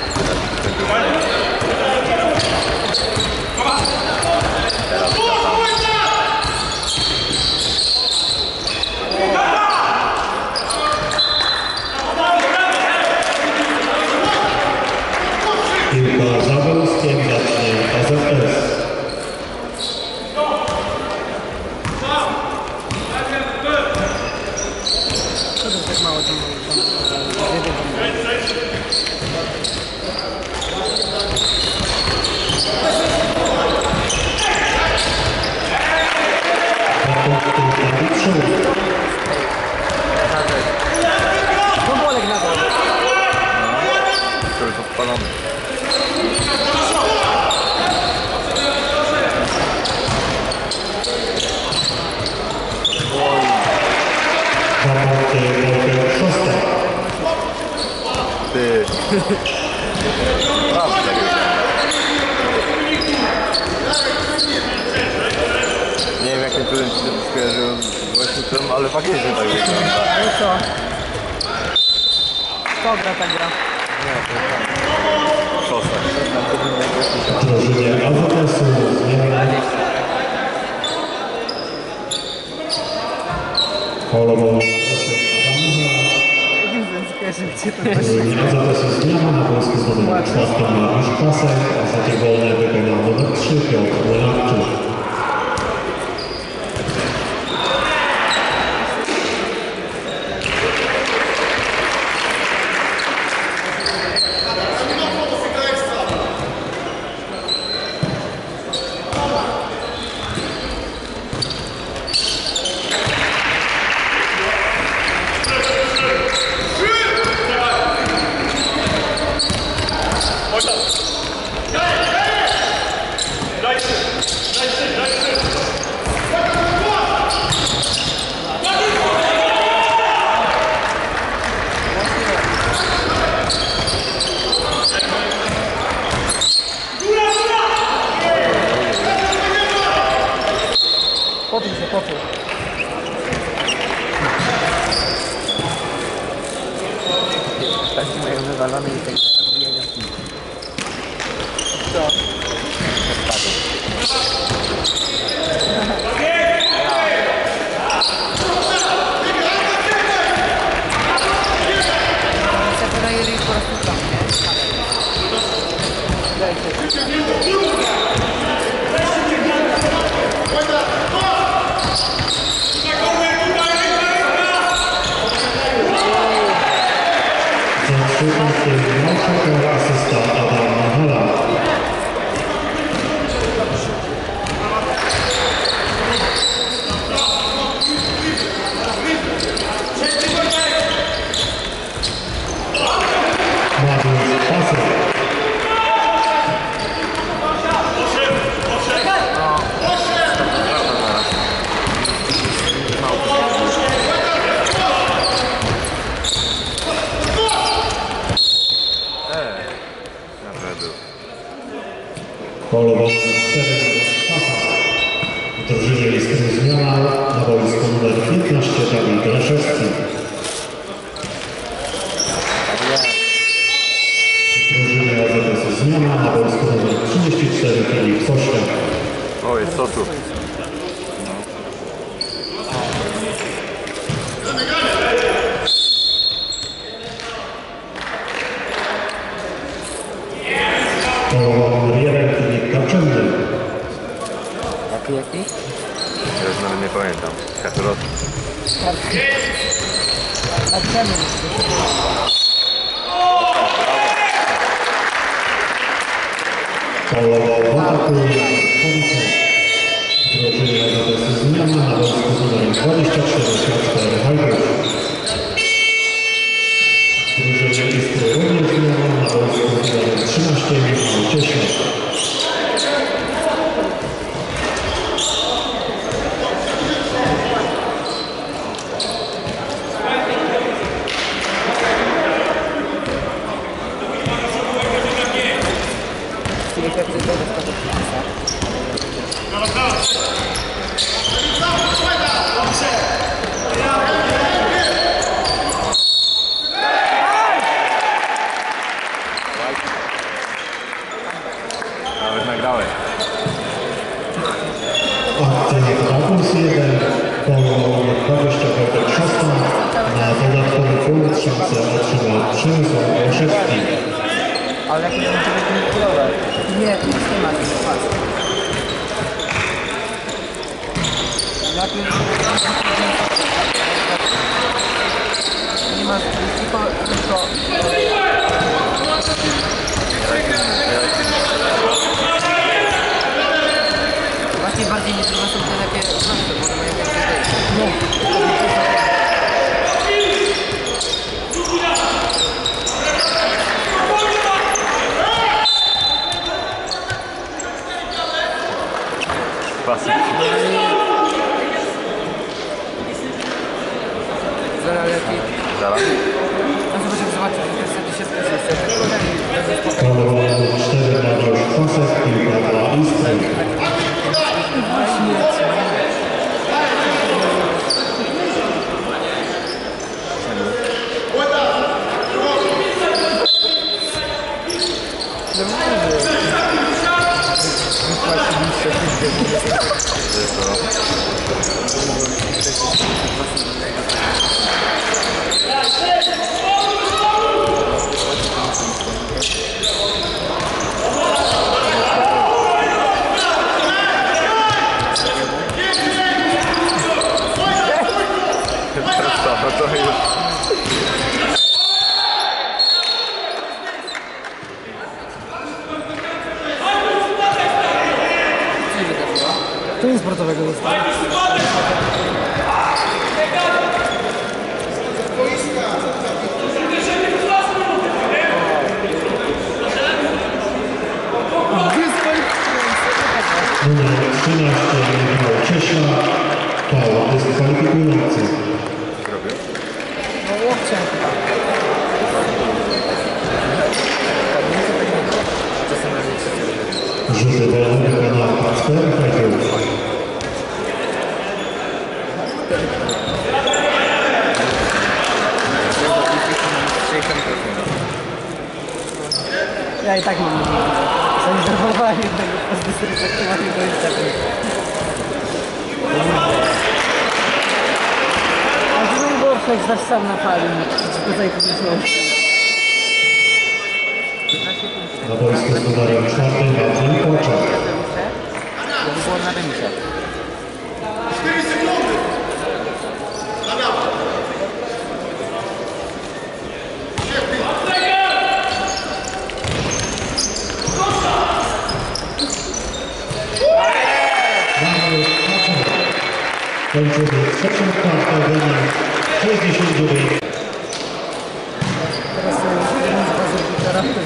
Teraz wracam. Piłka za Wolskiem zacznie A Z S. Co to tak mało tam no Bolek na dole. To już odpalony. Ty. Prawda, tak jest. Nie wiem jakim cudem ci się to skojarzyło z Łeśnicem, ale faktycznie tak wygląda. Ale co? Kto gra ta gra? Szosa. Drużynie A Z S-u zmiana. Polową Jakim skojarzy, gdzie to jest? drużynie A Z S-u zmiana na boisku z numerem czwartym Mariusz Pasek, a za tej wolnej wykonał numer trzy Piotr Młynarczyk. Potem się, potem. Tak mają wywalone i tak odbijają piłkę. Co? Se podaje ryj po prostu tam, nie? Zatrzymał asysta Adam Machala. Mariusz Pasek. Eee. Naprawdę. Polował cztery Pasek. W drużynie jest zmiana na boisku numer piętnaście Dawid Graszewski. W drużynie A Z S-u zmiana na boisku numer trzydzieści cztery Filip Sośka. O, jest co tu? Polował numer jeden Filip Kaczynny. Jaki, jaki? Ja już nawet nie pamiętam. Kaczorowski. Kartki. A czemu? Polował w ataku Policja. W drużynie A Z S-u zmiana na boisku numer dwadzieścia cztery Kacper Hajdusz. W drużynie Istry również zmiana na boisku numer trzynaście Michał Cieśnik. jak jak coś dodać, to podpisa. Nawet nagrałeś. Akcja dwa plus jeden, polu dwadzieścia sześć na dodatkowy punkt szansę otrzymał Przemysław Olszewski. Ale jak nie będzie manipulować. Nie, to jest nie ma tego pasu. Nie ma tylko, tylko... Właśnie bardziej niż są te takie znaczne, bo mają więcej wejścia. No. Pasy. Zaraz lepiej. Zaraz. No zobaczymy, zobaczymy, że to jest dziesiątka jest. Polu cztery Dariusz Kwasek, piłka dla Iskry. No to już. To nic sportowego zostało. Numer trzynaście Michał Cieśla, faul dyskwalifikujący. Zrobił? No łokciem chyba. Rzuty wolne wykonał Kacper Fajków. Ja i tak mam nadzieję. Zainterwowałem jednego po dysrespektowaniu do inicjatywy. A to bym było jak znasz sam na fali, przeciwko tej publiczności. Na boisku z numerem czwartym Marcin Kłaczak. To by było na remisie. Kończymy trzecią kartę wynik sześćdziesiąt dziewięć. Teraz jeden z bazów gitara to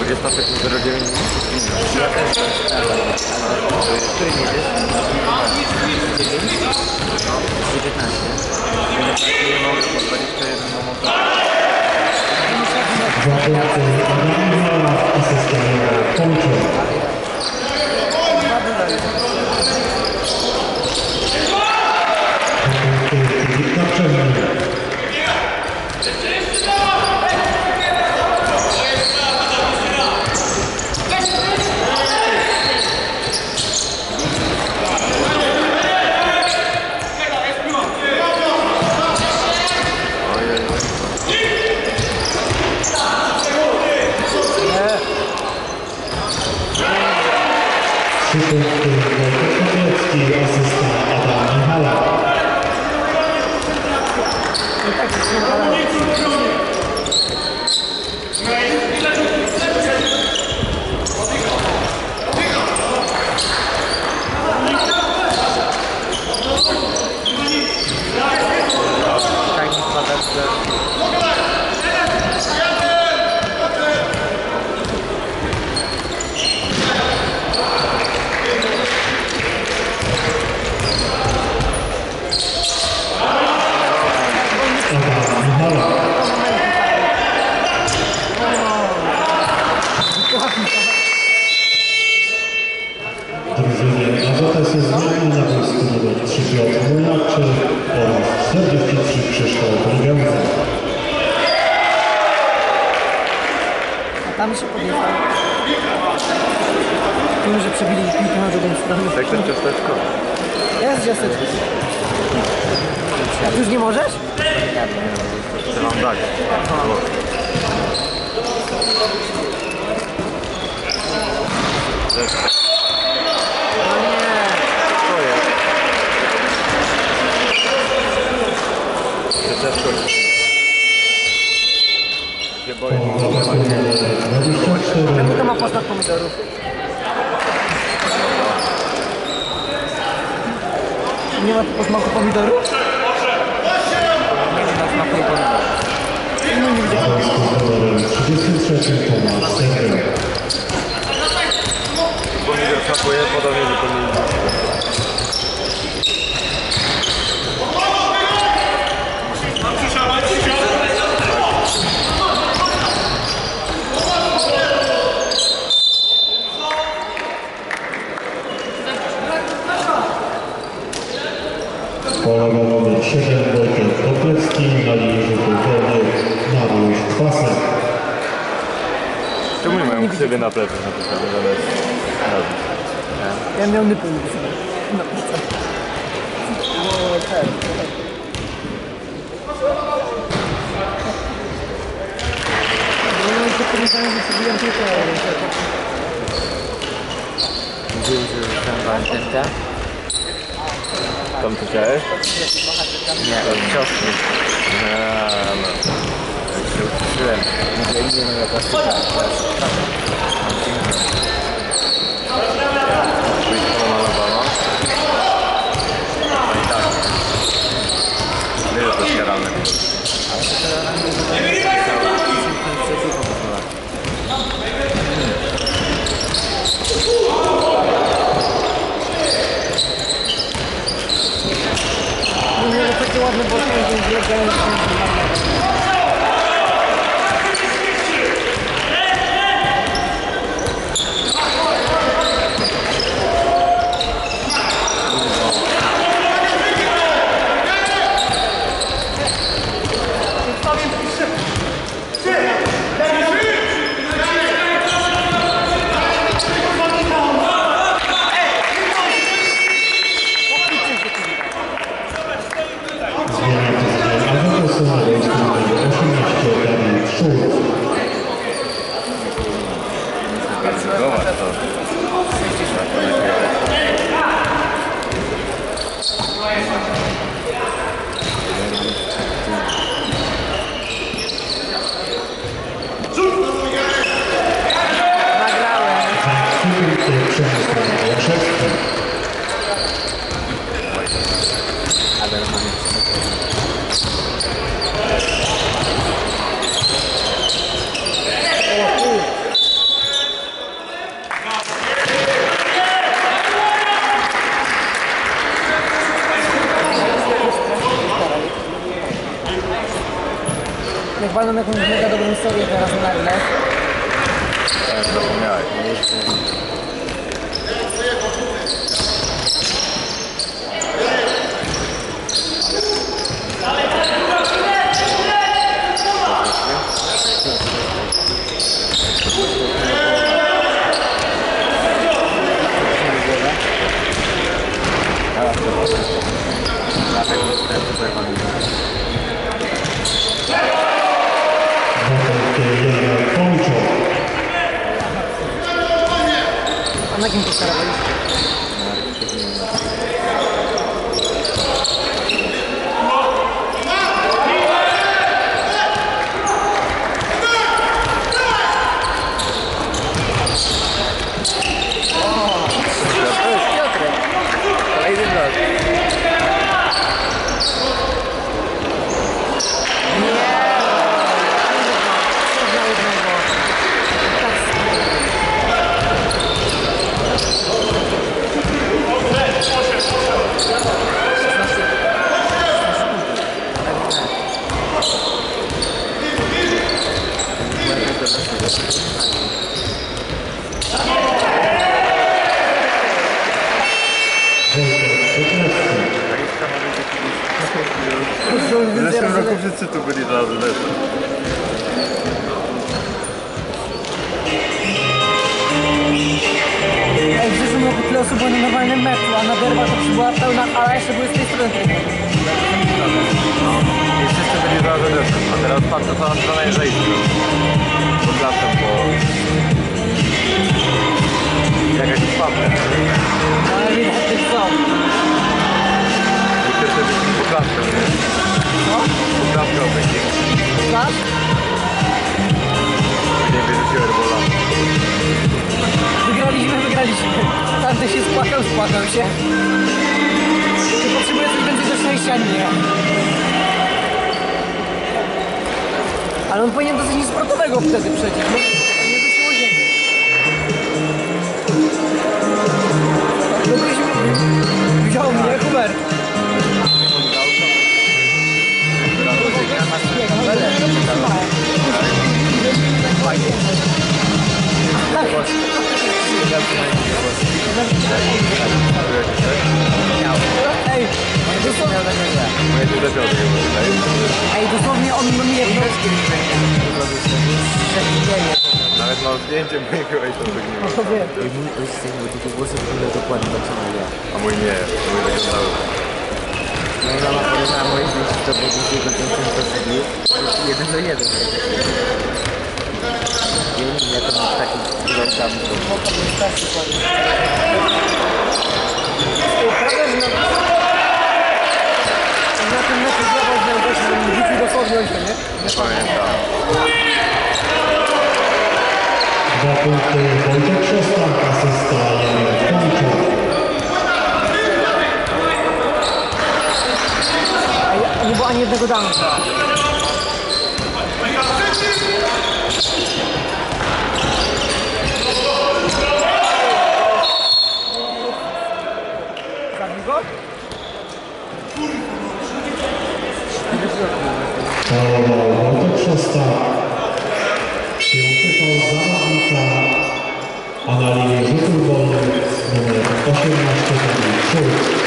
dwadzieścia sekund zero dziewięć minut. Ja też który jedziesz? dziewięć? No, dziewiętnaście. Nie mogę po dwadzieścia jeden moment. Dwa punkty Adam Michała, asysta kończy. Punkty Filip Karczewny. Trzy punkty Wojtek Kotlecki, asysta Adam Michala. Tak mi spada, że... Drużynie A Z S jest zmieniony na boisku numer trzy Piotr Młynarczy oraz czterdzieści trzy Krzysztof Rybiądza. A tam się podjechał. Wiem, że przebili piłkę na drugą stronę. Tak ten ciasteczko. Jest ciasteczko. A ty już nie możesz? Chcę wam dać. No nie. To jest. Ciasteczko. Się boję. dwadzieścia cztery. Czemu to ma posmak pomidorów? Nie ma posmaku pomidorów? No nie widziałem. Z numerem trzydziestym trzecim Tomasz Sędzia. Pomidor smakuje podobnie do pomidor. Polega numer siedem Wojtek Kotlecki, na linii rzutów wolnych Mariusz Kwasek. Czemu nie mają krzywy na plecach napisane zamiast nazwy? Ja miał nypy napisane. No, co? No, tak. No i to powiedziałem, że zrobiłem tylko... Mówił, że tam była antenka. Tam co chciałeś? Nie, ciostry. Eee, no. Jak się uczyłem. Mówię, nie wiem, jaka styka. Mam pięknie. Czyli to malowana. No i tak. Wiele to jest karalne. Ale to teraz nam nie cały tysiąc po prostu. No nie, takie ładne boczki, że biegają. nam jakąś mega dobrą serię teraz nagle. Ja zapomniałeś. A na kim to starałeś? Kolejny raz. W zeszłym roku wszyscy tu byli razy lepsi. Ej, w zeszłym roku tyle osób było na normalnym meczu, a na derba to była pełna ala, jeszcze były z tej strony. I wszyscy byli razy lepsi. A teraz patrzę całą stronę jeżdżejską. Pod lasem, bo... Jak jakiś papel. Ale widać, ty co? I wszyscy byli pod lasem, nie? Co? Pod lasem obejdzie. Tak? Nie wyrzuciłem rebola. Wygraliśmy, wygraliśmy. Tamten się spłakał, spłakał się. Ty potrzebujesz coś więcej do szczęścia, nie? Ale on powinien dosyć niesportowego wtedy przecież. No, nie wróciło ziemi. Mogliśmy... Wziął mnie, Hubert. Ej, dosłownie, Moje tu też odbiło tutaj. ej, dosłownie on mnie Nawet mam zdjęcie mojego i to tak nie ma. Ej, mój ojciec jakby takie włosy wyglądają dokładnie tak samo jak ja. A mój nie, mój wyglądały. Moja mama powiedziała moje zdjęcie, to było drugiego, ten ten to zrobił. Jeden do jeden. Ja nie wiem, jak on ma taki wyglądam. na tym meczu zdawał z gościa, że mi rzucił dosłownie ojca, nie? Nie pamiętam. Dwa punkty Wojtek Szostak, asysta Janek Tomczuk. A nie było ani jednego danka. Zabił go? Faulował Wojtek Szostak. Piąty faul zawodnika, a na linii rzutów wolnych numer osiemnaście Dawid Schulz.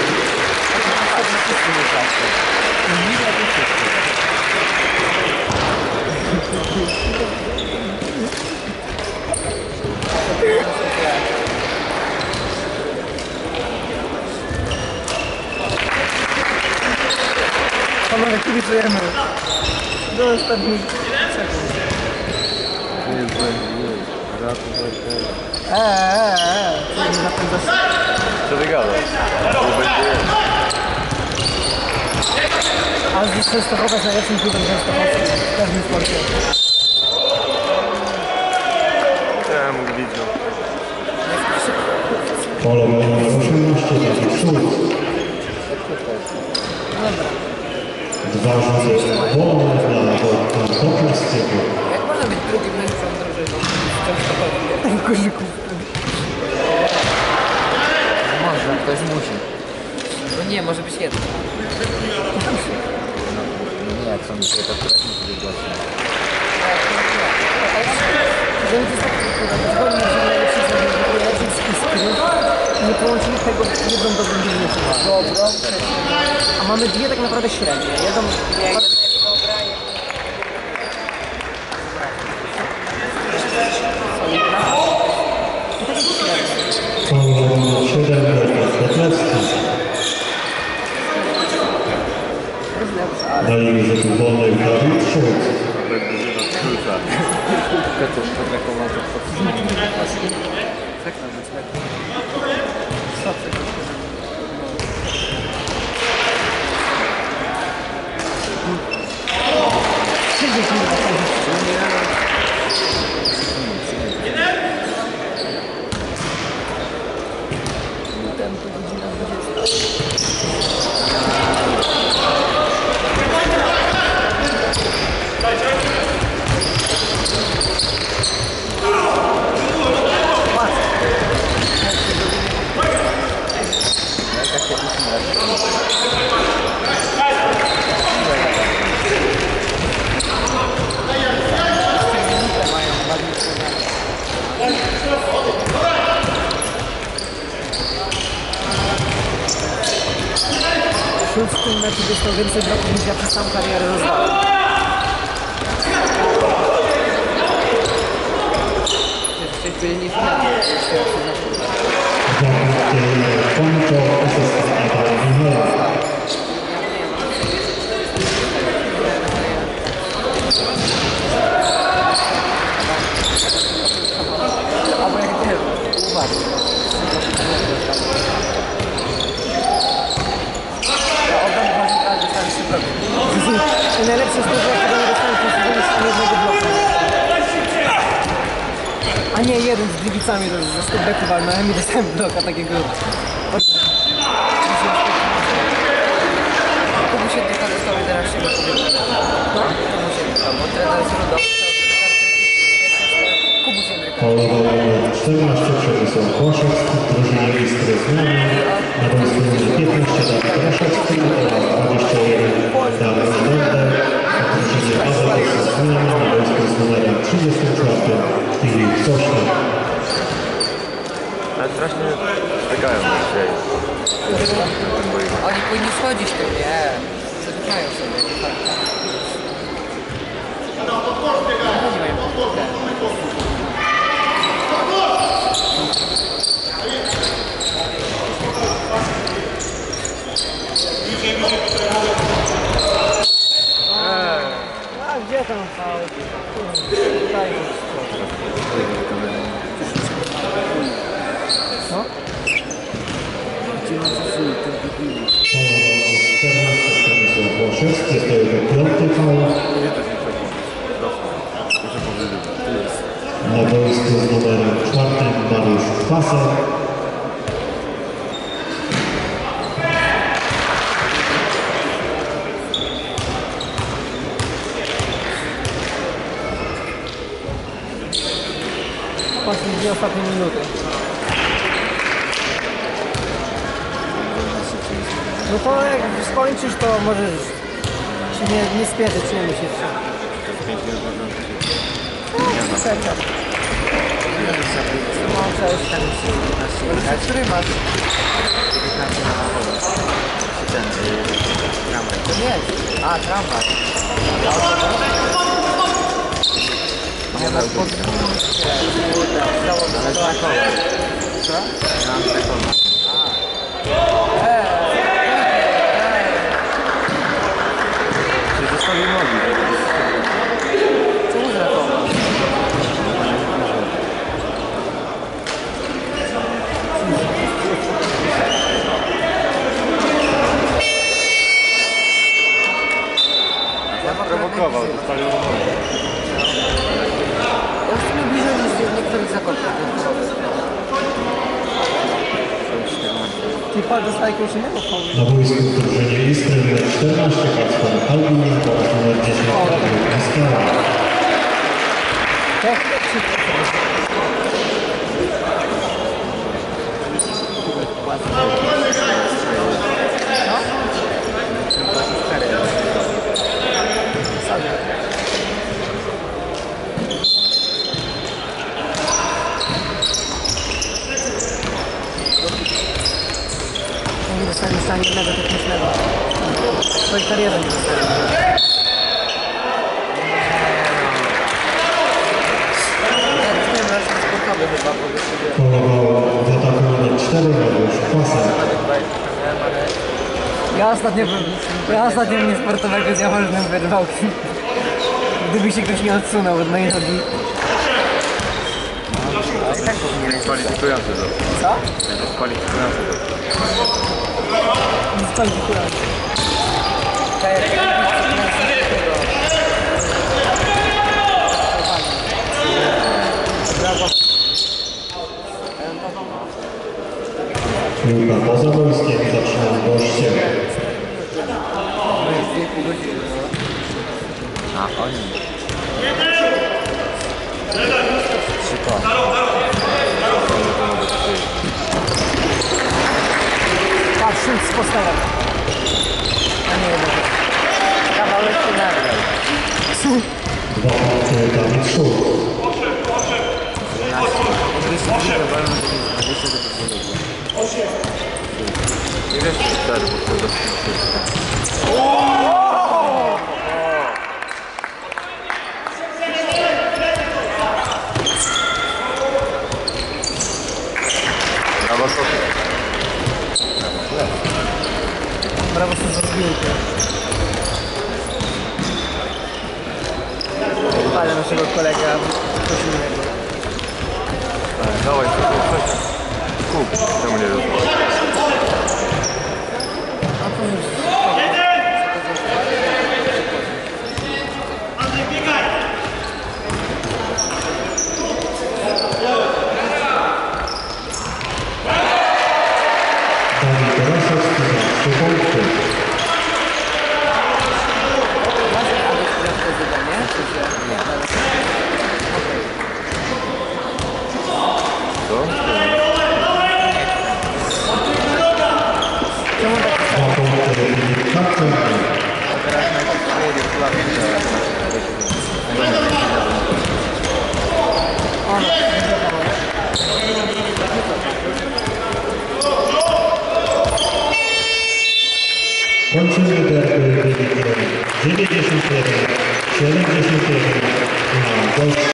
Panowie, kibicujemy. Do ostatnich sekund. Eee, eee, eee. Co nie napędzasz? Co ty gadasz? To będzie... A z Częstochowa jest najlepszym klubem częstochowskim w każdym sporcie. Ja mógł widzieć. Faulował numer osiemnaście Dawid Schulz. Dobra. Dwa rzuty wolne dla Wojtka Tokarskiego. Jak można być drugim mężem drużyną w Częstochowie? W koszykówce. Można, ktoś musi. No nie, może być jedno. No nie, jak są dzisiaj, to akurat musi być właśnie. Żeby to jest tak, zgodnie z najlepszym zawodnikiem, najlepszym z Iskry i nie połączyli tego w jedną dobrą drużynę. Dobrą, a mamy dwie tak naprawdę średnie. Jedną... Numer siedem Kotlewski. Na linii rzutów wolnych Dawid Szulc. Petr potrakował to podsumować. Tak na wyspę. Szulc w tym meczu dostał więcej bloków niż ja przez całą karierę rozdałem. Jeszcze nie finalnie. Konto asystent Michała. Albo jak nie, uważaj. Ja oddam dwa ale dostałem trzy bloki. I najlepsze jest to, że jak nie dostałem to jednego bloku. A nie, jeden z Gliwicami, to ze stopbacku walnąłem i dostałem bloka takiego. Kubuś jedynka dostał i teraz się nie powiedział. No? Kubuś jedynka, bo trener z Rudą. Kubuś jedynka. Polował numer czternaście Przemysław Kłaszewski w drużynie Iskry Zmiany. Na boisku numer piętnaście Dawid Kraszewski oraz dwadzieścia jeden Dawid Dordek. W drużynie A Z S Zmiany na boisku z numerem trzydziestym czwartym Filip Sośnik. Ale strasznie stykają dzisiaj. Oni powinni schodzić tym, nie. Zatyczają sobie. Oni mają podwórkę. A gdzie tam faul? Tutaj jest. Co? Polował czternaście Przemysław Kłaszewski. Jest to jego piąty faul. Na boisku z numerem czwartym Mariusz Kwasek. Właśnie dwie ostatnie minuty. No to jak skończysz, to możesz się nie, nie spieszyć, nie musisz. No, czekam. No, cześć. Który masz? Ten, tramwaj. To nie. A, tramwaj. Nie ma podwórkę. Ale znakowe. Co? Mam znakowe. Czy zostawił nogi? Co za to? Prowokował, zostawił nogi. Ja w sumie bliżej niż w niektórych zakładach. Ty pan dostaje jakiegoś innego faulu. Na boisku w drużynie Iskry numer czternaście Kacper Albiniak oraz numer dziesięć Paweł Iskra. Tak, tak się ani jednego technicznego. W swojej karierze nie zostawił. Ja już miałem raz sportowy chyba, bo już sobie... Polował w ataku numer cztery Mariusz Kwasa. Ja ostatnio, ja ostatnio mnie sportowego z Jaworznem wyrwał. Gdyby się ktoś nie odsunął od mojej nogi. I tak powinien być. Kwalifikujący to. Co? Kwalifikujący to. Dyskwalifikujący. Tak jak Brawo. Piłka poza boiskiem zaczyna gościem. A oni. Szybko. Patrz, szut z posterem. A nie jeden. Kawałek się nagrał. Dwa punkty Dawid Szul. Nie wiesz, czy cztery, bo to do wszystkiego. Brawo, Sofia. Brawo, co za zbiórkę. Ale naszego kolega coś innego. Dawaj, Sofia, coś. Kup, czemu nie rozmawiasz? A to już... Dawid Rasowski za trzy punkty. Co? Dwa punkty Filip Karczewny. Teraz najpierw wyjedzie w Sławie. Kończymy derby wynikiem dziewięćdziesiąt jeden siedemdziesiąt jeden na gości.